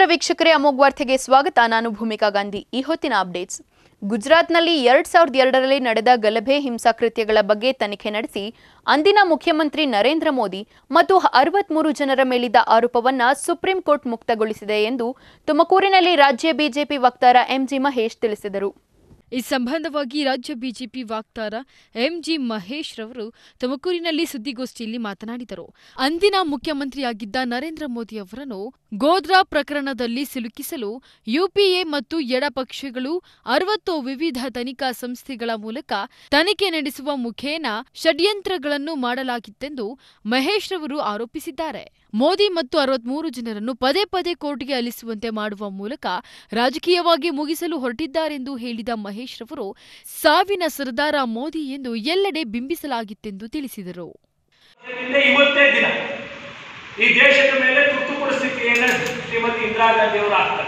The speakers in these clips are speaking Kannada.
ನಮಸ್ಕಾರ ವೀಕ್ಷಕರೇ, ಅಮೋಘ್ ವಾರ್ತೆಗೆ ಸ್ವಾಗತ. ನಾನು ಭೂಮಿಕಾ ಗಾಂಧಿ. ಈ ಹೊತ್ತಿನ ಅಪ್ಡೇಟ್ಸ್. ಗುಜರಾತ್ನಲ್ಲಿ 2002ರಲ್ಲಿ ನಡೆದ ಗಲಭೆ ಹಿಂಸಾಕೃತ್ಯಗಳ ಬಗ್ಗೆ ತನಿಖೆ ನಡೆಸಿ ಅಂದಿನ ಮುಖ್ಯಮಂತ್ರಿ ನರೇಂದ್ರ ಮೋದಿ ಮತ್ತು 63 ಜನರ ಮೇಲಿದ್ದ ಆರೋಪವನ್ನು ಸುಪ್ರೀಂ ಕೋರ್ಟ್ ಮುಕ್ತಗೊಳಿಸಿದೆ ಎಂದು ತುಮಕೂರಿನಲ್ಲಿ ರಾಜ್ಯ ಬಿಜೆಪಿ ವಕ್ತಾರ ಎಂಜಿ ಮಹೇಶ್ ತಿಳಿಸಿದರು. ಈ ಸಂಬಂಧವಾಗಿ ರಾಜ್ಯ ಬಿಜೆಪಿ ವಕ್ತಾರ ಎಂಜಿ ಮಹೇಶ್ ರವರು ತುಮಕೂರಿನಲ್ಲಿ ಸುದ್ದಿಗೋಷ್ಠಿಯಲ್ಲಿ ಮಾತನಾಡಿದರು. ಅಂದಿನ ಮುಖ್ಯಮಂತ್ರಿಯಾಗಿದ್ದ ನರೇಂದ್ರ ಮೋದಿ ಅವರನ್ನು ಗೋಧ್ರಾ ಪ್ರಕರಣದಲ್ಲಿ ಸಿಲುಕಿಸಲು ಯುಪಿಎ ಮತ್ತು ಎಡಪಕ್ಷಗಳು 60 ವಿವಿಧ ತನಿಖಾ ಸಂಸ್ಥೆಗಳ ಮೂಲಕ ತನಿಖೆ ನಡೆಸುವ ಮುಖೇನ ಷಡ್ಯಂತ್ರಗಳನ್ನು ಮಾಡಲಾಗಿತ್ತೆಂದು ಮಹೇಶ್ ರವರು ಆರೋಪಿಸಿದ್ದಾರೆ. ಮೋದಿ ಮತ್ತು 63 ಜನರನ್ನು ಪದೇ ಪದೇ ಕೋರ್ಟ್ಗೆ ಅಲಿಸುವಂತೆ ಮಾಡುವ ಮೂಲಕ ರಾಜಕೀಯವಾಗಿ ಮುಗಿಸಲು ಹೊರಟಿದ್ದಾರೆಂದು ಹೇಳಿದ ಮಹೇಶ್ ರವರು ಸಾವಿನ ಸರ್ದಾರ ಮೋದಿ ಎಂದು ಎಲ್ಲೆಡೆ ಬಿಂಬಿಸಲಾಗಿತ್ತೆಂದು ತಿಳಿಸಿದರು. ಇವತ್ತೇ ದಿನ ಈ ದೇಶದ ಮೇಲೆ ತುರ್ತು ಪರಿಸ್ಥಿತಿಯನ್ನು ಶ್ರೀಮತಿ ಇಂದಿರಾ ಗಾಂಧಿ ಅವರು ಹಾಕ್ತಾರೆ.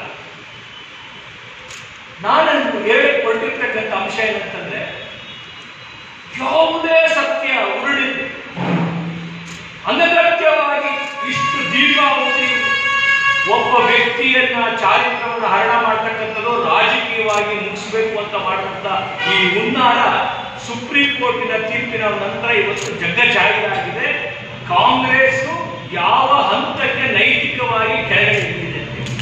ನಾನು ಹೊರಟಿರ್ತಕ್ಕಂಥ ಅಂಶ ಏನಂತಂದ್ರೆ, ಯಾವುದೇ ಸತ್ಯ ಉರುಳಿದೆ ಅನಗತ್ಯವಾಗಿ ಇಷ್ಟು ದೀರ್ಘಾವಧಿ ಒಬ್ಬ ವ್ಯಕ್ತಿಯನ್ನ ಚಾರಿತ್ರವನ್ನು ಹರಣ ಮಾಡ್ತಕ್ಕಂಥದ್ದು, ರಾಜಕೀಯವಾಗಿ ಮುಗಿಸಬೇಕು ಅಂತ ಮಾಡುವಂತ ಈ ಹುನ್ನಾರ ಸುಪ್ರೀಂ ಕೋರ್ಟಿನ ತೀರ್ಪಿನ ನಂತರ ಇವತ್ತು ಜಗ್ಗಜಾಹೀರಾಗಿದೆ. ಕಾಂಗ್ರೆಸ್ ಯಾವ ಹಂತಕ್ಕೆ ನೈತಿಕವಾಗಿ ಕೆಳಗೆ ಇಳಿದಿದೆ.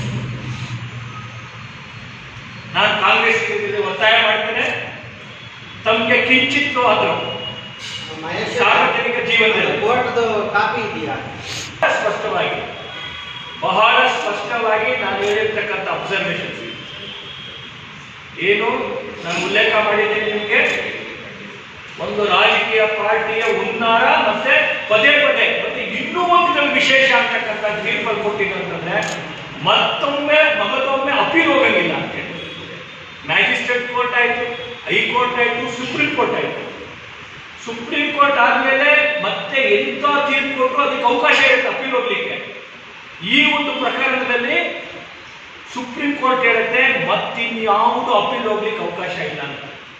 ನಾನು ಕಾಂಗ್ರೆಸ್ ಒತ್ತಾಯ ಮಾಡ್ತೇನೆ, ತಮಗೆ ಕಿಂಚಿತ್ತು ಆದರೂ ಸಾರ್ವಜನಿಕ ಜೀವನದಲ್ಲಿ ಕಾಪಿ ಇದೆಯಾ ಸ್ಪಷ್ಟವಾಗಿ, ಬಹಳ ಸ್ಪಷ್ಟವಾಗಿ ನಾನು ಹೇಳಿರ್ತಕ್ಕಂಥ ಅಬ್ಸರ್ವೇಷನ್ಸ್ ಏನು ನಾನು ಉಲ್ಲೇಖ ಮಾಡಿದ್ದೇನೆ ನಿಮಗೆ. ಒಂದು ರಾಜಕೀಯ ಪಾರ್ಟಿಯ ಹುನ್ನಾರ ಮತ್ತೆ ಪದೇ ಪದೇ ಮತ್ತೆ ಇನ್ನೂ ಒಂದು ವಿಶೇಷ ಅಂತಕ್ಕಂಥ ತೀರ್ಪಲ್ಲಿ ಕೊಟ್ಟಿದ್ದಂತಂದ್ರೆ ಮಗದೊಮ್ಮೆ ಅಪೀಲ್ ಹೋಗಂಗಿಲ್ಲ ಅಂತೇಳಿ. ಮ್ಯಾಜಿಸ್ಟ್ರೇಟ್ ಕೋರ್ಟ್ ಆಯ್ತು, ಹೈಕೋರ್ಟ್ ಆಯ್ತು, ಸುಪ್ರೀಂ ಕೋರ್ಟ್ ಆಯ್ತು. ಸುಪ್ರೀಂ ಕೋರ್ಟ್ ಆದ್ಮೇಲೆ ಮತ್ತೆ ಎಂತ ತೀರ್ಪು ಕೊಟ್ಟರು ಅದಕ್ಕೆ ಅವಕಾಶ ಇರುತ್ತೆ ಅಪೀಲ್ ಹೋಗ್ಲಿಕ್ಕೆ. ಈ ಒಂದು ಪ್ರಕರಣದಲ್ಲಿ ಸುಪ್ರೀಂ ಕೋರ್ಟ್ ಹೇಳುತ್ತೆ ಮತ್ತಿನ್ಯಾವುದು ಅಪೀಲ್ ಹೋಗ್ಲಿಕ್ಕೆ ಅವಕಾಶ ಇಲ್ಲ ಅಂತ.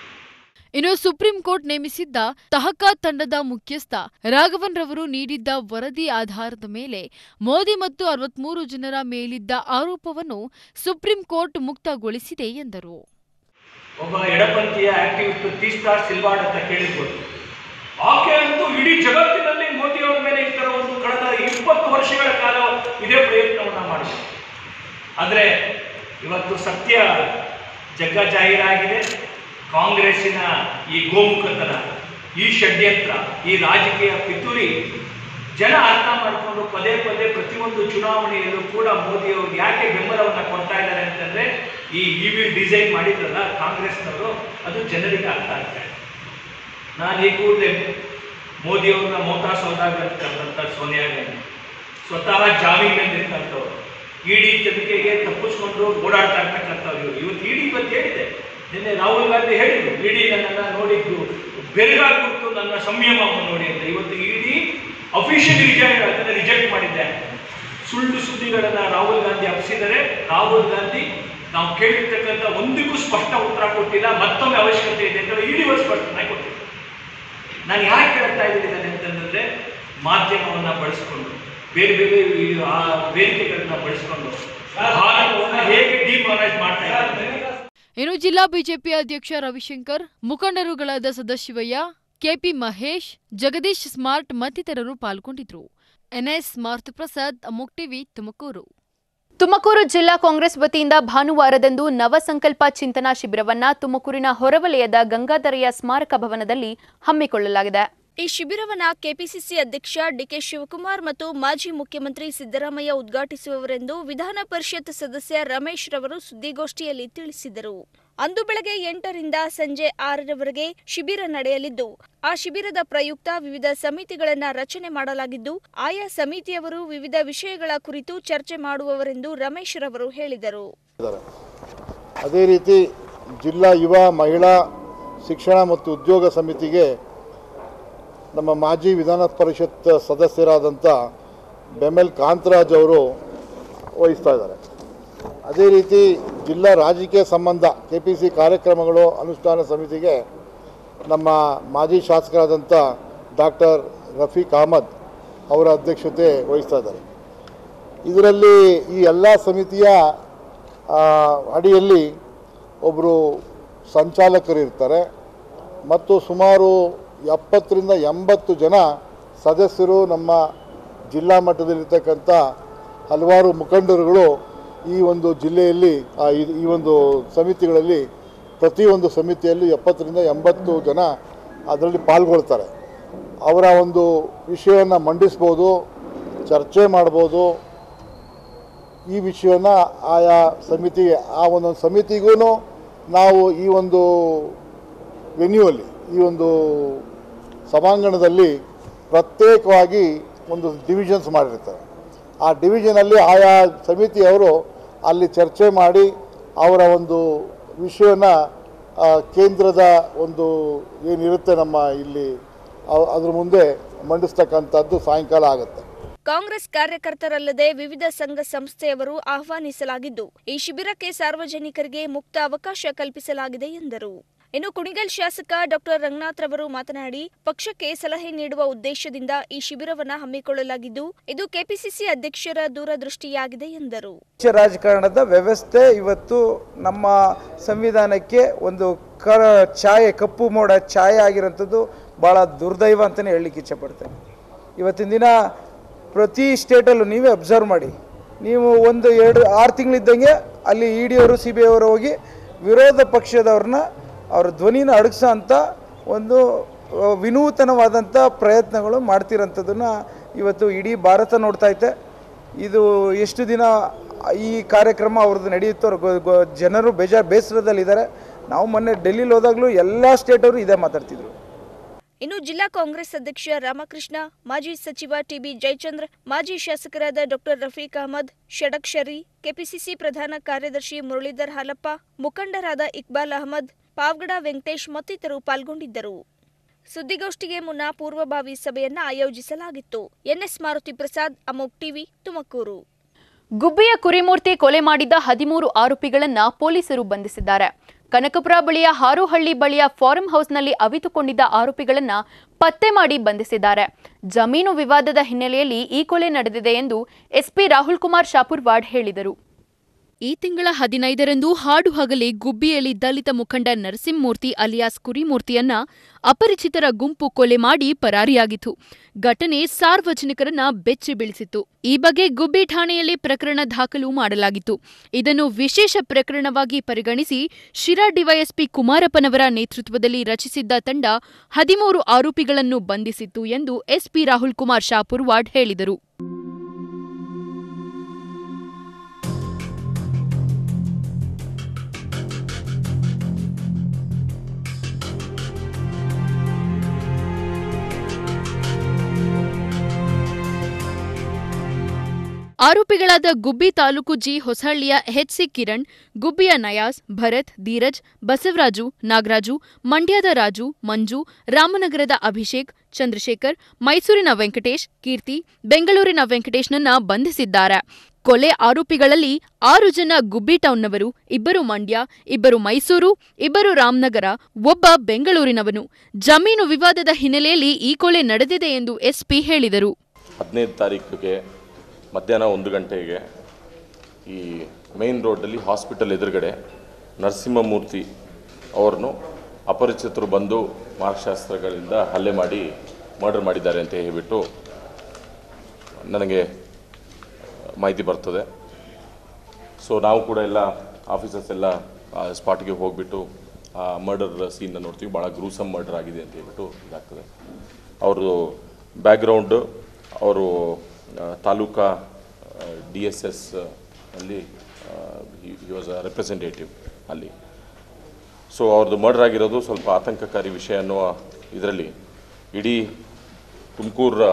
ಇನ್ನು ಸುಪ್ರೀಂ ಕೋರ್ಟ್ ನೇಮಿಸಿದ್ದ ತಹಕಾ ತಂಡದ ಮುಖ್ಯಸ್ಥ ರಾಘವನ್ ರವರು ನೀಡಿದ್ದ ವರದಿ ಆಧಾರದ ಮೇಲೆ ಮೋದಿ ಮತ್ತು 63 ಜನರ ಮೇಲಿದ್ದ ಆರೋಪವನ್ನು ಸುಪ್ರೀಂ ಕೋರ್ಟ್ ಮುಕ್ತಗೊಳಿಸಿದೆ ಎಂದರು. ಒಬ್ಬ ಎಡಪಂಥೀಯ ಆಕ್ಟಿವಿಸ್ಟ್ ತೀಸ್ತಾ ಸಿಲ್ವಾಡ್ ಅಂತ ಕೇಳಿರ್ಬೋದು. ಆಕೆ ಅಂತೂ ಇಡೀ ಜಗತ್ತಿನಲ್ಲಿ ಮೋದಿ ಅವರ ಮೇಲೆ ಈ ತರ ಒಂದು ಕಳೆದ 20 ವರ್ಷಗಳ ಕಾಲ ಇದೇ ಪ್ರಯತ್ನವನ್ನ ಮಾಡಿದೆ. ಆದರೆ ಇವತ್ತು ಸತ್ಯ ಜಗ್ಗಜಾಹೀರಾಗಿದೆ. ಕಾಂಗ್ರೆಸ್ಸಿನ ಈ ಗೋಮುಖತನ, ಈ ಷಡ್ಯಂತ್ರ, ಈ ರಾಜಕೀಯ ಪಿತೂರಿ ಜನ ಅರ್ಥ ಮಾಡಿಕೊಂಡು ಪದೇ ಪದೇ ಪ್ರತಿಯೊಂದು ಚುನಾವಣೆಯಲ್ಲೂ ಕೂಡ ಮೋದಿ ಅವರು ಯಾಕೆ ಬೆಂಬಲವನ್ನು ಕೊಡ್ತಾ ಇದ್ದಾರೆ ಅಂತಂದ್ರೆ, ಈ ವಿಲ್ ಡಿಸೈನ್ ಮಾಡಿದ್ರಲ್ಲ ಕಾಂಗ್ರೆಸ್ನವರು, ಅದು ಜನರಿಗೆ ಅರ್ಥ ಆಗ್ತಾ ಇದೆ. ನಾನು ಈ ಕೂಡಲೇ ಮೋದಿ ಅವ್ರನ್ನ ಮೋಟಾ ಸೌದಾಗರ್ತಕ್ಕಂಥ ಸೋನಿಯಾ ಗಾಂಧಿ ಸ್ವತಃ ಜಾಮೀನಲ್ಲಿ ಇರ್ತಕ್ಕಂಥವ್ರು, ಇಡಿ ತನಿಖೆಗೆ ತಪ್ಪಿಸ್ಕೊಂಡು ಓಡಾಡ್ತಾ ಇರ್ತಕ್ಕಂಥವ್ರು. ಇವತ್ತು ಇಡಿ ಬಗ್ಗೆ ಹೇಳಿದೆ. ನಿನ್ನೆ ರಾಹುಲ್ ಗಾಂಧಿ ಹೇಳಿದ್ರು, ಇಡಿ ನನ್ನನ್ನು ನೋಡಿದ್ದು ಬೆರಗಾಗ್ಬಿಟ್ಟು ನನ್ನ ಸಂಯಮವನ್ನು ನೋಡಿ ಅಂತ. ಇವತ್ತು ಇಡಿ ಅಫಿಷಿಯಲಿ ಅದನ್ನು ರಿಜೆಕ್ಟ್ ಮಾಡಿದ್ದೆ. ಸುಳ್ಳು ಸುದ್ದಿಗಳನ್ನು ರಾಹುಲ್ ಗಾಂಧಿ ಹಬ್ಬಿಸಿದರೆ, ರಾಹುಲ್ ಗಾಂಧಿ ನಾವು ಕೇಳಿರ್ತಕ್ಕಂಥ ಒಂದಕ್ಕೂ ಸ್ಪಷ್ಟ ಉತ್ತರ ಕೊಟ್ಟಿಲ್ಲ. ಮತ್ತೊಮ್ಮೆ ಅವಶ್ಯಕತೆ ಇದೆ ಅಂತ ಇಡಿ ಸ್ಪಷ್ಟನೆ ಕೊಟ್ಟಿಲ್ಲ. ನಾನು ಯಾಕೆ ಹೇಳ್ತಾ ಇದ್ದೀನಿ ಅಂತಂದ್ರೆ, ಮಾಧ್ಯಮವನ್ನು ಬಳಸಿಕೊಂಡು ಬೇರೆ ಬೇರೆ ವೇದಿಕೆಗಳನ್ನ ಬಳಸಿಕೊಂಡು ಭಾರತವನ್ನು ಹೇಗೆ ಡಿಮಾನೈಸ್ ಮಾಡ್ತಾ ಇದ್ದಾರೆ. ಇನ್ನು ಜಿಲ್ಲಾ ಬಿಜೆಪಿ ಅಧ್ಯಕ್ಷ ರವಿಶಂಕರ್, ಮುಖಂಡರುಗಳಾದ ಸದಾಶಿವಯ್ಯ, ಕೆಪಿ ಮಹೇಶ್, ಜಗದೀಶ್ ಸ್ಮಾರ್ಟ್ ಮತ್ತಿತರರು ಪಾಲ್ಗೊಂಡಿದ್ರು. NS Maruti Prasad, Amogh TV, Tumakuru. ತುಮಕೂರು ಜಿಲ್ಲಾ ಕಾಂಗ್ರೆಸ್ ವತಿಯಿಂದ ಭಾನುವಾರದಂದು ನವಸಂಕಲ್ಪ ಚಿಂತನಾ ಶಿಬಿರವನ್ನ ತುಮಕೂರಿನ ಹೊರವಲಯದ ಗಂಗಾಧರಯ್ಯ ಸ್ಮಾರಕ ಭವನದಲ್ಲಿ ಹಮ್ಮಿಕೊಳ್ಳಲಾಗಿದೆ. ಈ ಶಿಬಿರವನ್ನು ಕೆಪಿಸಿಸಿ ಅಧ್ಯಕ್ಷ ಡಿಕೆ ಶಿವಕುಮಾರ್ ಮತ್ತು ಮಾಜಿ ಮುಖ್ಯಮಂತ್ರಿ ಸಿದ್ದರಾಮಯ್ಯ ಉದ್ಘಾಟಿಸುವವರೆಂದು ವಿಧಾನ ಪರಿಷತ್ ಸದಸ್ಯ ರಮೇಶ್ ರವರು ಸುದ್ದಿಗೋಷ್ಠಿಯಲ್ಲಿ ತಿಳಿಸಿದರು. ಅಂದು ಬೆಳಗ್ಗೆ 8ರಿಂದ ಸಂಜೆ 6ರವರೆಗೆ ಶಿಬಿರ ನಡೆಯಲಿದ್ದು, ಆ ಶಿಬಿರದ ಪ್ರಯುಕ್ತ ವಿವಿಧ ಸಮಿತಿಗಳನ್ನು ರಚನೆ ಮಾಡಲಾಗಿದ್ದು, ಆಯಾ ಸಮಿತಿಯವರು ವಿವಿಧ ವಿಷಯಗಳ ಕುರಿತು ಚರ್ಚೆ ಮಾಡುವವರೆಂದು ರಮೇಶ್ ರವರು ಹೇಳಿದರು. ಅದೇ ರೀತಿ ಜಿಲ್ಲಾ ಯುವ ಮಹಿಳಾ ಶಿಕ್ಷಣ ಮತ್ತು ಉದ್ಯೋಗ ಸಮಿತಿಗೆ ನಮ್ಮ ಮಾಜಿ ವಿಧಾನ ಪರಿಷತ್ ಸದಸ್ಯರಾದಂಥ ಬೆಮೆಲ್ ಕಾಂತರಾಜ್ ಅವರು ವಹಿಸ್ತಾ ಇದ್ದಾರೆ. ಅದೇ ರೀತಿ ಜಿಲ್ಲಾ ರಾಜಕೀಯ ಸಂಬಂಧ ಕೆಪಿಸಿ ಕಾರ್ಯಕ್ರಮಗಳು ಅನುಷ್ಠಾನ ಸಮಿತಿಗೆ ನಮ್ಮ ಮಾಜಿ ಶಾಸಕರಾದಂಥ ಡಾಕ್ಟರ್ ರಫೀಕ್ ಅಹಮದ್ ಅವರ ಅಧ್ಯಕ್ಷತೆ ವಹಿಸ್ತಾ ಇದ್ದಾರೆ. ಇದರಲ್ಲಿ ಈ ಎಲ್ಲ ಸಮಿತಿಯ ಅಡಿಯಲ್ಲಿ ಒಬ್ಬರು ಸಂಚಾಲಕರು ಇರ್ತಾರೆ ಮತ್ತು ಸುಮಾರು 70ರಿಂದ 80 ಜನ ಸದಸ್ಯರು ನಮ್ಮ ಜಿಲ್ಲಾ ಮಟ್ಟದಲ್ಲಿರ್ತಕ್ಕಂಥ ಹಲವಾರು ಮುಖಂಡರುಗಳು ಈ ಒಂದು ಜಿಲ್ಲೆಯಲ್ಲಿ ಈ ಒಂದು ಸಮಿತಿಗಳಲ್ಲಿ ಪ್ರತಿಯೊಂದು ಸಮಿತಿಯಲ್ಲಿ 70ರಿಂದ 80 ಜನ ಅದರಲ್ಲಿ ಪಾಲ್ಗೊಳ್ತಾರೆ. ಅವರ ಒಂದು ವಿಷಯವನ್ನು ಮಂಡಿಸ್ಬೋದು, ಚರ್ಚೆ ಮಾಡ್ಬೋದು. ಈ ವಿಷಯವನ್ನು ಆಯಾ ಸಮಿತಿಗೆ ಒಂದೊಂದು ಸಮಿತಿಗೂ ನಾವು ಈ ಒಂದು ವೆನ್ಯೂಯಲ್ಲಿ ಈ ಒಂದು ಸಭಾಂಗಣದಲ್ಲಿ ಪ್ರತ್ಯೇಕವಾಗಿ ಒಂದು ಡಿವಿಷನ್ಸ್ ಮಾಡಿರ್ತಾರೆ. ಆ ಡಿವಿಷನಲ್ಲಿ ಆಯಾ ಸಮಿತಿಯವರು ಅಲ್ಲಿ ಚರ್ಚೆ ಮಾಡಿ ಅವರ ಒಂದು ವಿಷಯನ ಕೇಂದ್ರದ ಒಂದು ಏನಿರುತ್ತೆ ನಮ್ಮ ಇಲ್ಲಿ ಅದ್ರ ಮುಂದೆ ಮಂಡಿಸ್ತಕ್ಕಂಥದ್ದು ಸಾಯಂಕಾಲ ಆಗುತ್ತೆ. ಕಾಂಗ್ರೆಸ್ ಕಾರ್ಯಕರ್ತರಲ್ಲದೆ ವಿವಿಧ ಸಂಘ ಸಂಸ್ಥೆಯವರು ಆಹ್ವಾನಿಸಲಾಗಿದ್ದು, ಈ ಶಿಬಿರಕ್ಕೆ ಸಾರ್ವಜನಿಕರಿಗೆ ಮುಕ್ತ ಅವಕಾಶ ಕಲ್ಪಿಸಲಾಗಿದೆ ಎಂದರು. ಇನ್ನು ಕುಣಿಗಲ್ ಶಾಸಕ ಡಾಕ್ಟರ್ ರಂಗನಾಥ್ ರವರು ಮಾತನಾಡಿ, ಪಕ್ಷಕ್ಕೆ ಸಲಹೆ ನೀಡುವ ಉದ್ದೇಶದಿಂದ ಈ ಶಿಬಿರವನ್ನು ಹಮ್ಮಿಕೊಳ್ಳಲಾಗಿದ್ದು, ಇದು ಕೆಪಿಸಿಸಿ ಅಧ್ಯಕ್ಷರ ದೂರದೃಷ್ಟಿಯಾಗಿದೆ ಎಂದರು. ರಾಜಕಾರಣದ ವ್ಯವಸ್ಥೆ ಇವತ್ತು ನಮ್ಮ ಸಂವಿಧಾನಕ್ಕೆ ಒಂದು ಛಾಯೆ, ಕಪ್ಪು ಮೋಡ ಛಾಯೆ ಆಗಿರೋಂಥದ್ದು ಬಹಳ ದುರ್ದೈವ ಅಂತಲೇ ಹೇಳಲಿಕ್ಕೆ ಇಚ್ಛೆಪಡ್ತೇನೆ. ಇವತ್ತಿನ ದಿನ ಪ್ರತಿ ಸ್ಟೇಟಲ್ಲೂ ನೀವೇ ಅಬ್ಸರ್ವ್ ಮಾಡಿ, ನೀವು 1-2-6 ತಿಂಗಳಿದ್ದಂಗೆ ಅಲ್ಲಿ ಇಡಿ ಅವರು CBI ಅವರು ಹೋಗಿ ವಿರೋಧ ಪಕ್ಷದವ್ರನ್ನ ಅವ್ರ ಧ್ವನಿನ ಅಡಗಿಸೋ ಅಂಥ ಒಂದು ವಿನೂತನವಾದಂಥ ಪ್ರಯತ್ನಗಳು ಮಾಡ್ತಿರೋಂಥದ್ದನ್ನು ಇವತ್ತು ಇಡೀ ಭಾರತ ನೋಡ್ತಾ ಐತೆ. ಇದು ಎಷ್ಟು ದಿನ ಈ ಕಾರ್ಯಕ್ರಮ ಅವ್ರದ್ದು ನಡೆಯುತ್ತೋ ಜನರು ಬೇಸರದಲ್ಲಿದ್ದಾರೆ. ನಾವು ಮೊನ್ನೆ ಡೆಲ್ಲಿಲಿ ಹೋದಾಗಲೂ ಎಲ್ಲ ಸ್ಟೇಟವರು ಇದೇ ಮಾತಾಡ್ತಿದ್ರು. ಇನ್ನು ಜಿಲ್ಲಾ ಕಾಂಗ್ರೆಸ್ ಅಧ್ಯಕ್ಷ ರಾಮಕೃಷ್ಣ, ಮಾಜಿ ಸಚಿವ TB ಜಯಚಂದ್ರ, ಮಾಜಿ ಶಾಸಕರಾದ ಡಾಕ್ಟರ್ ರಫೀಕ್ ಅಹಮದ್, ಷಡಕ್ಷರಿ, ಕೆಪಿಸಿಸಿ ಪ್ರಧಾನ ಕಾರ್ಯದರ್ಶಿ ಮುರಳೀಧರ್ ಹಾಲಪ್ಪ, ಮುಖಂಡರಾದ ಇಕ್ಬಾಲ್ ಅಹಮದ್, ಪಾವಗಡ ವೆಂಕಟೇಶ್ ಮತ್ತಿತರರು ಪಾಲ್ಗೊಂಡಿದ್ದರು. ಸುದ್ದಿಗೋಷ್ಠಿಗೆ ಮುನ್ನ ಪೂರ್ವಭಾವಿ ಸಭೆಯನ್ನ ಆಯೋಜಿಸಲಾಗಿತ್ತು. NS ಮಾರುತಿ ಪ್ರಸಾದ್, ಅಮೋಕ್ ಟಿವಿ, ತುಮಕೂರು. ಗುಬ್ಬಿಯ ಕುರಿಮೂರ್ತಿ ಕೊಲೆ ಮಾಡಿದ 13 ಆರೋಪಿಗಳನ್ನ ಪೊಲೀಸರು ಬಂಧಿಸಿದ್ದಾರೆ. ಕನಕಪುರ ಬಳಿಯ ಹಾರೋಹಳ್ಳಿ ಬಳಿಯ ಫಾರಂ ಹೌಸ್ನಲ್ಲಿ ಅವಿತುಕೊಂಡಿದ್ದ ಆರೋಪಿಗಳನ್ನ ಪತ್ತೆ ಮಾಡಿ ಬಂಧಿಸಿದ್ದಾರೆ. ಜಮೀನು ವಿವಾದದ ಹಿನ್ನೆಲೆಯಲ್ಲಿ ಈ ಕೊಲೆ ನಡೆದಿದೆ ಎಂದು SP ರಾಹುಲ್ ಕುಮಾರ್ ಶಾಪುರ್ವಾಡ್ ಹೇಳಿದರು. ಈ ತಿಂಗಳ 15ರಂದು ಹಾಡು ಹಗಲೇ ಗುಬ್ಬಿಯಲ್ಲಿ ದಲಿತ ಮುಖಂಡ ನರಸಿಂಹಮೂರ್ತಿ ಅಲಿಯಾಸ್ ಕುರಿಮೂರ್ತಿಯನ್ನ ಅಪರಿಚಿತರ ಗುಂಪು ಕೊಲೆ ಮಾಡಿ ಪರಾರಿಯಾಗಿತ್ತು. ಘಟನೆ ಸಾರ್ವಜನಿಕರನ್ನ ಬೆಚ್ಚಿ ಬೀಳಿಸಿತ್ತು. ಈ ಬಗ್ಗೆ ಗುಬ್ಬಿ ಠಾಣೆಯಲ್ಲಿ ಪ್ರಕರಣ ದಾಖಲು ಮಾಡಲಾಗಿತ್ತು. ಇದನ್ನು ವಿಶೇಷ ಪ್ರಕರಣವಾಗಿ ಪರಿಗಣಿಸಿ ಶಿರಾ ಡಿವೈಎಸ್ಪಿ ಕುಮಾರಪ್ಪನವರ ನೇತೃತ್ವದಲ್ಲಿ ರಚಿಸಿದ್ದ ತಂಡ 13 ಆರೋಪಿಗಳನ್ನು ಬಂಧಿಸಿತ್ತು ಎಂದು SP ರಾಹುಲ್ ಕುಮಾರ್ ಶಾಪುರ್ವಾಡ್ ಹೇಳಿದರು. ಆರೋಪಿಗಳಾದ ಗುಬ್ಬಿ ತಾಲೂಕು ಜಿ ಹೊಸಹಳ್ಳಿಯ HC ಕಿರಣ್, ಗುಬ್ಬಿಯ ನಯಾಜ್, ಭರತ್, ಧೀರಜ್, ಬಸವರಾಜು, ನಾಗರಾಜು, ಮಂಡ್ಯದ ರಾಜು, ಮಂಜು, ರಾಮನಗರದ ಅಭಿಷೇಕ್, ಚಂದ್ರಶೇಖರ್, ಮೈಸೂರಿನ ವೆಂಕಟೇಶ್, ಕೀರ್ತಿ, ಬೆಂಗಳೂರಿನ ವೆಂಕಟೇಶ್ನನ್ನ ಬಂಧಿಸಿದ್ದಾರೆ. ಕೊಲೆ ಆರೋಪಿಗಳಲ್ಲಿ 6 ಜನ ಗುಬ್ಬಿ ಟೌನ್ನವರು, 2 ಮಂಡ್ಯ, 2 ಮೈಸೂರು, 2 ರಾಮನಗರ, ಒಬ್ಬ ಬೆಂಗಳೂರಿನವನು. ಜಮೀನು ವಿವಾದದ ಹಿನ್ನೆಲೆಯಲ್ಲಿ ಈ ಕೊಲೆ ನಡೆದಿದೆ ಎಂದು SP ಹೇಳಿದರು. 15 ತಾರೀಕಿಗೆ ಮಧ್ಯಾಹ್ನ 1 ಗಂಟೆಗೆ ಈ ಮೇನ್ ರೋಡಲ್ಲಿ ಹಾಸ್ಪಿಟಲ್ ಎದುರುಗಡೆ ನರಸಿಂಹಮೂರ್ತಿ ಅವರನ್ನು ಅಪರಿಚಿತರು ಬಂದು ಮಾರ್ಗಶಾಸ್ತ್ರಗಳಿಂದ ಹಲ್ಲೆ ಮಾಡಿ ಮರ್ಡರ್ ಮಾಡಿದ್ದಾರೆ ಅಂತ ಹೇಳಿಬಿಟ್ಟು ನನಗೆ ಮಾಹಿತಿ ಬರ್ತದೆ. ಸೊ ನಾವು ಕೂಡ ಎಲ್ಲ ಆಫೀಸರ್ಸ್ ಎಲ್ಲ ಸ್ಪಾಟ್ಗೆ ಹೋಗಿಬಿಟ್ಟು ಆ ಮರ್ಡರ್ ಸೀನ್ನ ನೋಡ್ತೀವಿ. ಭಾಳ ಗ್ರೂಸಮ್ ಮರ್ಡರ್ ಆಗಿದೆ ಅಂತ ಹೇಳ್ಬಿಟ್ಟು ಇದಾಗ್ತದೆ. ಅವ್ರದ್ದು ಬ್ಯಾಕ್ಗ್ರೌಂಡು, ಅವರು ತಾಲೂಕಾ DSS ಅಲ್ಲಿ ಹಿ ವಾಸ್ ಅ ರೆಪ್ರೆಸೆಂಟೇಟಿವ್ ಅಲ್ಲಿ. ಸೊ ಅವ್ರದ್ದು ಮರ್ಡರ್ ಆಗಿರೋದು ಸ್ವಲ್ಪ ಆತಂಕಕಾರಿ ವಿಷಯ ಅನ್ನುವ ಇದರಲ್ಲಿ ಇಡೀ ತುಮಕೂರು